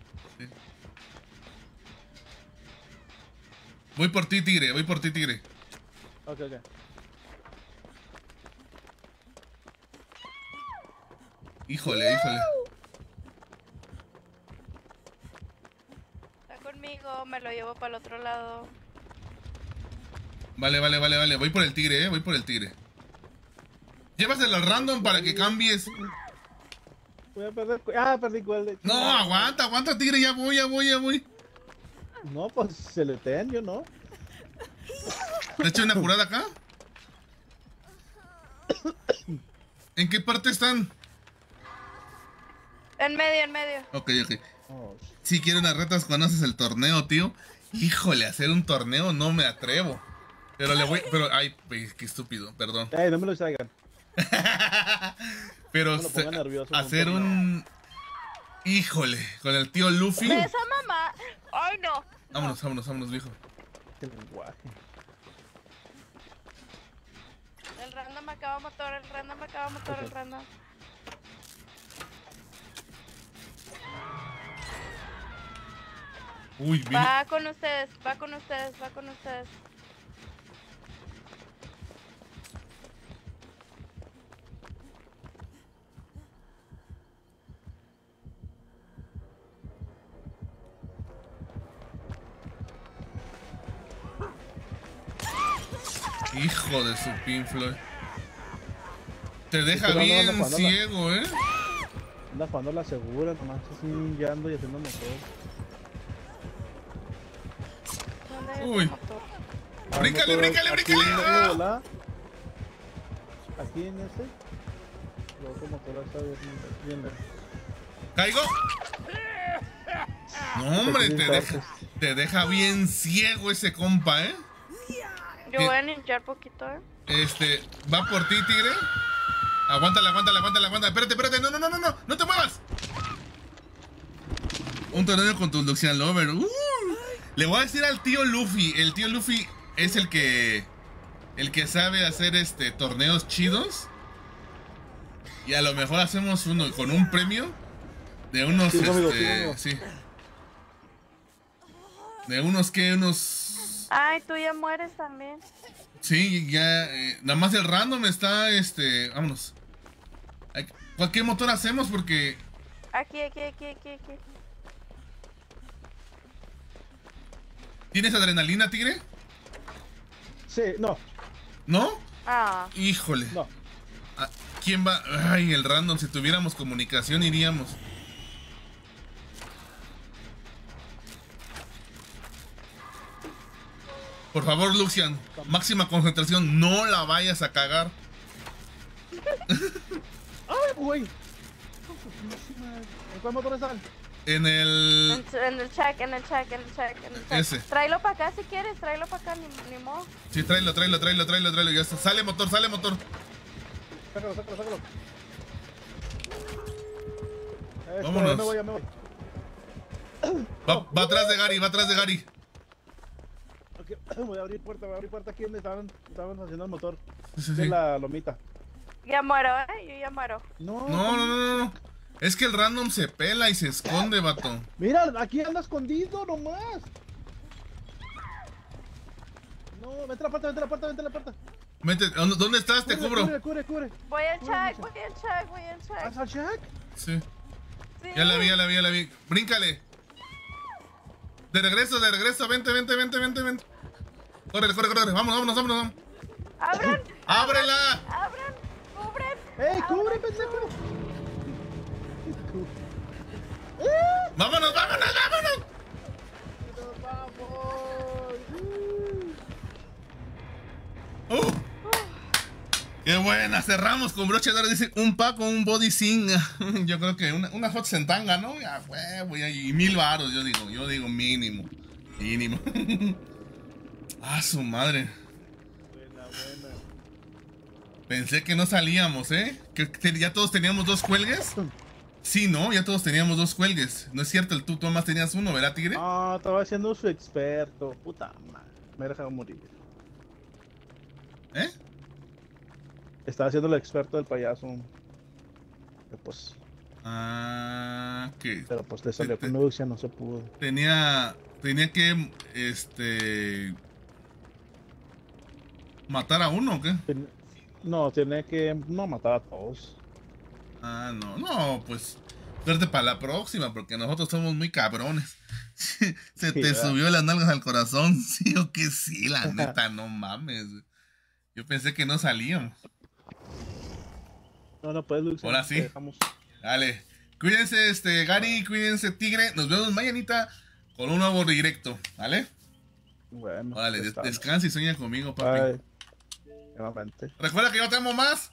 Voy por ti, tigre, voy por ti, tigre. Ok, ok. Híjole, híjole. Está conmigo, me lo llevo para el otro lado. Vale, vale, vale, vale. Voy por el tigre, eh. Voy por el tigre. Llévaselo al random para que cambies. Voy a perder. cu- Ah, perdí cuál. No, aguanta, aguanta, tigre. Ya voy, ya voy, ya voy. No, pues se le ten, yo no. ¿Te eché una jurada acá? ¿En qué parte están? En medio, en medio. Ok, ok. Oh, sh- Si quiero unas retas cuando haces el torneo, tío. Híjole, hacer un torneo no me atrevo. Pero le voy. Pero, ay, pe- qué estúpido, perdón. Ey, no me lo distraigan. Pero No lo se- pongan nervioso con hacer torneo. un. Híjole, con el tío Luffy. ¿De esa mamá? Ay, no. Vámonos, vámonos, vámonos, viejo. Qué lenguaje. El random acaba motor, el random acaba motor, el random. Uy, bien. Va con ustedes, va con ustedes, va con ustedes. Hijo de su pinfloy. Te deja Este no, no, no, bien no, no. ciego, ¿eh? Anda jugando la segura, nomás así guiando y haciendo motor. ¿Dónde es Uy. el motor? Ah, Bríncale, motor bríncale, aquí bríncale. en ¡Ah! el volá. Aquí en este. Luego como motor está bien, bien lejos. ¿Caigo? No, hombre, te deja, te deja bien ciego ese compa, ¿eh? Yo voy a ninjar poquito, eh. Este, va por ti, tigre. Aguántala, aguántala, aguántala, aguántala. Espérate, espérate. No, no, no, no, no. No te muevas. Un torneo con tu Luxian Lover. Uh, le voy a decir al tío Luffy. El tío Luffy es el que. El que sabe hacer este torneos chidos. Y a lo mejor hacemos uno con un premio. De unos, Sí, amigo, sí, este. amigo. Sí. De unos que, unos. Ay, tú ya mueres también. Sí, ya, eh, nada más el random está, este, vámonos. Hay- ¿Cuál- ¿Qué motor hacemos? Porque Aquí, aquí, aquí, aquí, aquí. ¿tienes adrenalina, tigre? Sí, no, ¿No? Ah, Híjole. no. Ah, ¿Quién va? Ay, el random, si tuviéramos comunicación iríamos. Por favor, Luxian, máxima concentración, no la vayas a cagar. ¡Ay, güey! ¿En cuál motor están? En el... En, en el check, en el check, en el check, en el check. Ese. Tráelo para acá si quieres, tráelo para acá, ni, ni modo. Sí, tráelo, tráelo, tráelo, tráelo, tráelo. Ya está. Sale motor, sale motor. Sácalo, sácalo, sácalo. Eso, Vámonos. Ya me voy, ya me voy. Va, va atrás de Gary, va atrás de Gary. Ok, voy a abrir puerta, voy a abrir puerta aquí donde estaban, estaban haciendo el motor. Sí, sí, De sí. la lomita. Ya muero, eh, yo ya muero. No, No, no, no, no, no. Es que el random se pela y se esconde, vato. Mira, aquí anda escondido nomás. No, vente a la puerta, vente a la puerta, vente a la puerta. Mete, ¿dónde dónde estás? Te Cubre, cubro. Cubre, cubre, cubre. Voy al Cubre, check, mucho. voy al check, voy al check. ¿Vas al check? Sí. Sí. Ya la vi, ya la vi, ya la vi. Bríncale. De regreso, de regreso. Vente, vente, vente, vente, vente. Corre, corre, corre. Vamos, vámonos, vámonos, vámonos. ¡Abran! ¡Ábrela! ¡Abran! ¡Cubren! ¡Ey, abran. cubre, pendejo! ¡Vámonos, vámonos, vámonos! ¡Nos vamos! ¡Uh! ¡Qué buena! Cerramos con broche de oro. Dice un pack con un body sing. Yo creo que una, una hot sentanga, ¿no? Ya, huevo, ya, y mil varos, yo digo. Yo digo mínimo. Mínimo. ¡Ah, su madre! Buena, buena. Pensé que no salíamos, ¿eh? Que, que ya todos teníamos dos cuelgues. Sí, ¿no? Ya todos teníamos dos cuelgues. No es cierto, el tú, tú más tenías uno, ¿verdad, tigre? Ah, estaba haciendo su experto. Puta madre. Me he dejado morir. ¿Eh? Estaba haciendo el experto del payaso. Pero pues, Ah, que pero pues le salió Te- con Lucia, no se pudo. tenía, tenía que, este, matar a uno, ¿o qué? Ten- No, tiene que no matar a todos. Ah, no, no, pues, suerte para la próxima, porque nosotros somos muy cabrones. Se Sí, te ¿verdad? subió las nalgas al corazón, sí o que sí, la neta, no mames. Yo pensé que no salíamos. No, no puedes, Lucia. Ahora te sí. dejamos. Dale. Cuídense, este, Gary, cuídense, Tigre. Nos vemos mañanita con un nuevo directo, ¿vale? Bueno, Órale, ya des- estamos. descansa y sueña conmigo, papi. Bye. Nuevamente. Recuerda que yo te amo más.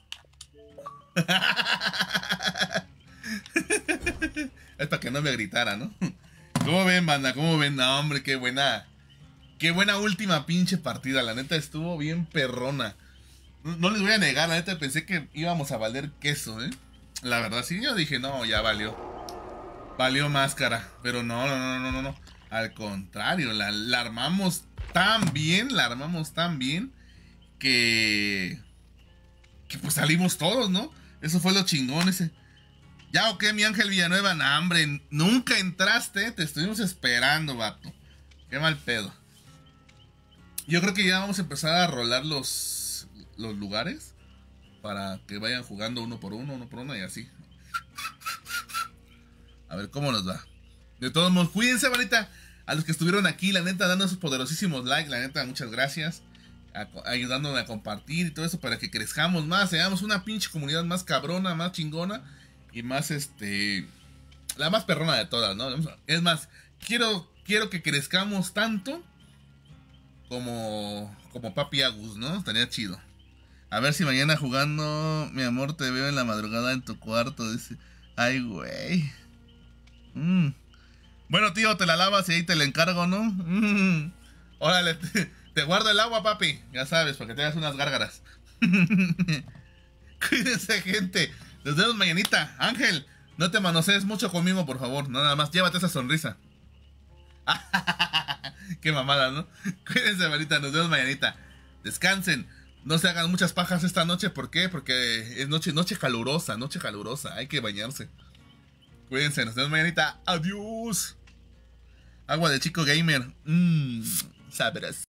Es para que no me gritara, ¿no? ¿Cómo ven, banda? ¿Cómo ven? No, hombre, qué buena. Qué buena última pinche partida. La neta estuvo bien perrona. No, no les voy a negar, la neta pensé que íbamos a valer queso, ¿eh? La verdad, sí, yo dije, no, ya valió. Valió máscara. Pero no, no, no, no, no, no. Al contrario, la, la armamos tan bien, la armamos tan bien que. Que pues salimos todos, ¿no? Eso fue lo chingón ese. Ya, ok, mi Ángel Villanueva, nah, hombre, nunca entraste, te estuvimos esperando, vato. Qué mal pedo. Yo creo que ya vamos a empezar a rolar los, los lugares para que vayan jugando uno por uno, uno por uno y así. A ver cómo nos va. De todos modos, cuídense, manita. A los que estuvieron aquí, la neta, dando sus poderosísimos likes, la neta, muchas gracias. A, ayudándome a compartir y todo eso para que crezcamos más, seamos una pinche comunidad más cabrona, más chingona y más, este, la más perrona de todas, ¿no? Es más, quiero, quiero que crezcamos tanto como, como Papi Agus, ¿no? Estaría chido. A ver si mañana jugando, mi amor, te veo en la madrugada en tu cuarto, dice. Ay, güey. Mm. Bueno, tío, te la lavas y ahí te la encargo, ¿no? Mm. Órale, te, te guardo el agua, papi. Ya sabes, para que te hagas unas gárgaras. Cuídense, gente. Nos vemos mañanita. Ángel, no te manosees mucho conmigo, por favor. Nada más, llévate esa sonrisa. Qué mamada, ¿no? Cuídense, manita. Nos vemos mañanita. Descansen. No se hagan muchas pajas esta noche. ¿Por qué? Porque es noche, noche calurosa, noche calurosa. Hay que bañarse. Cuídense, nos vemos mañanita. Adiós. Agua de chico gamer. Mmm, sabroso.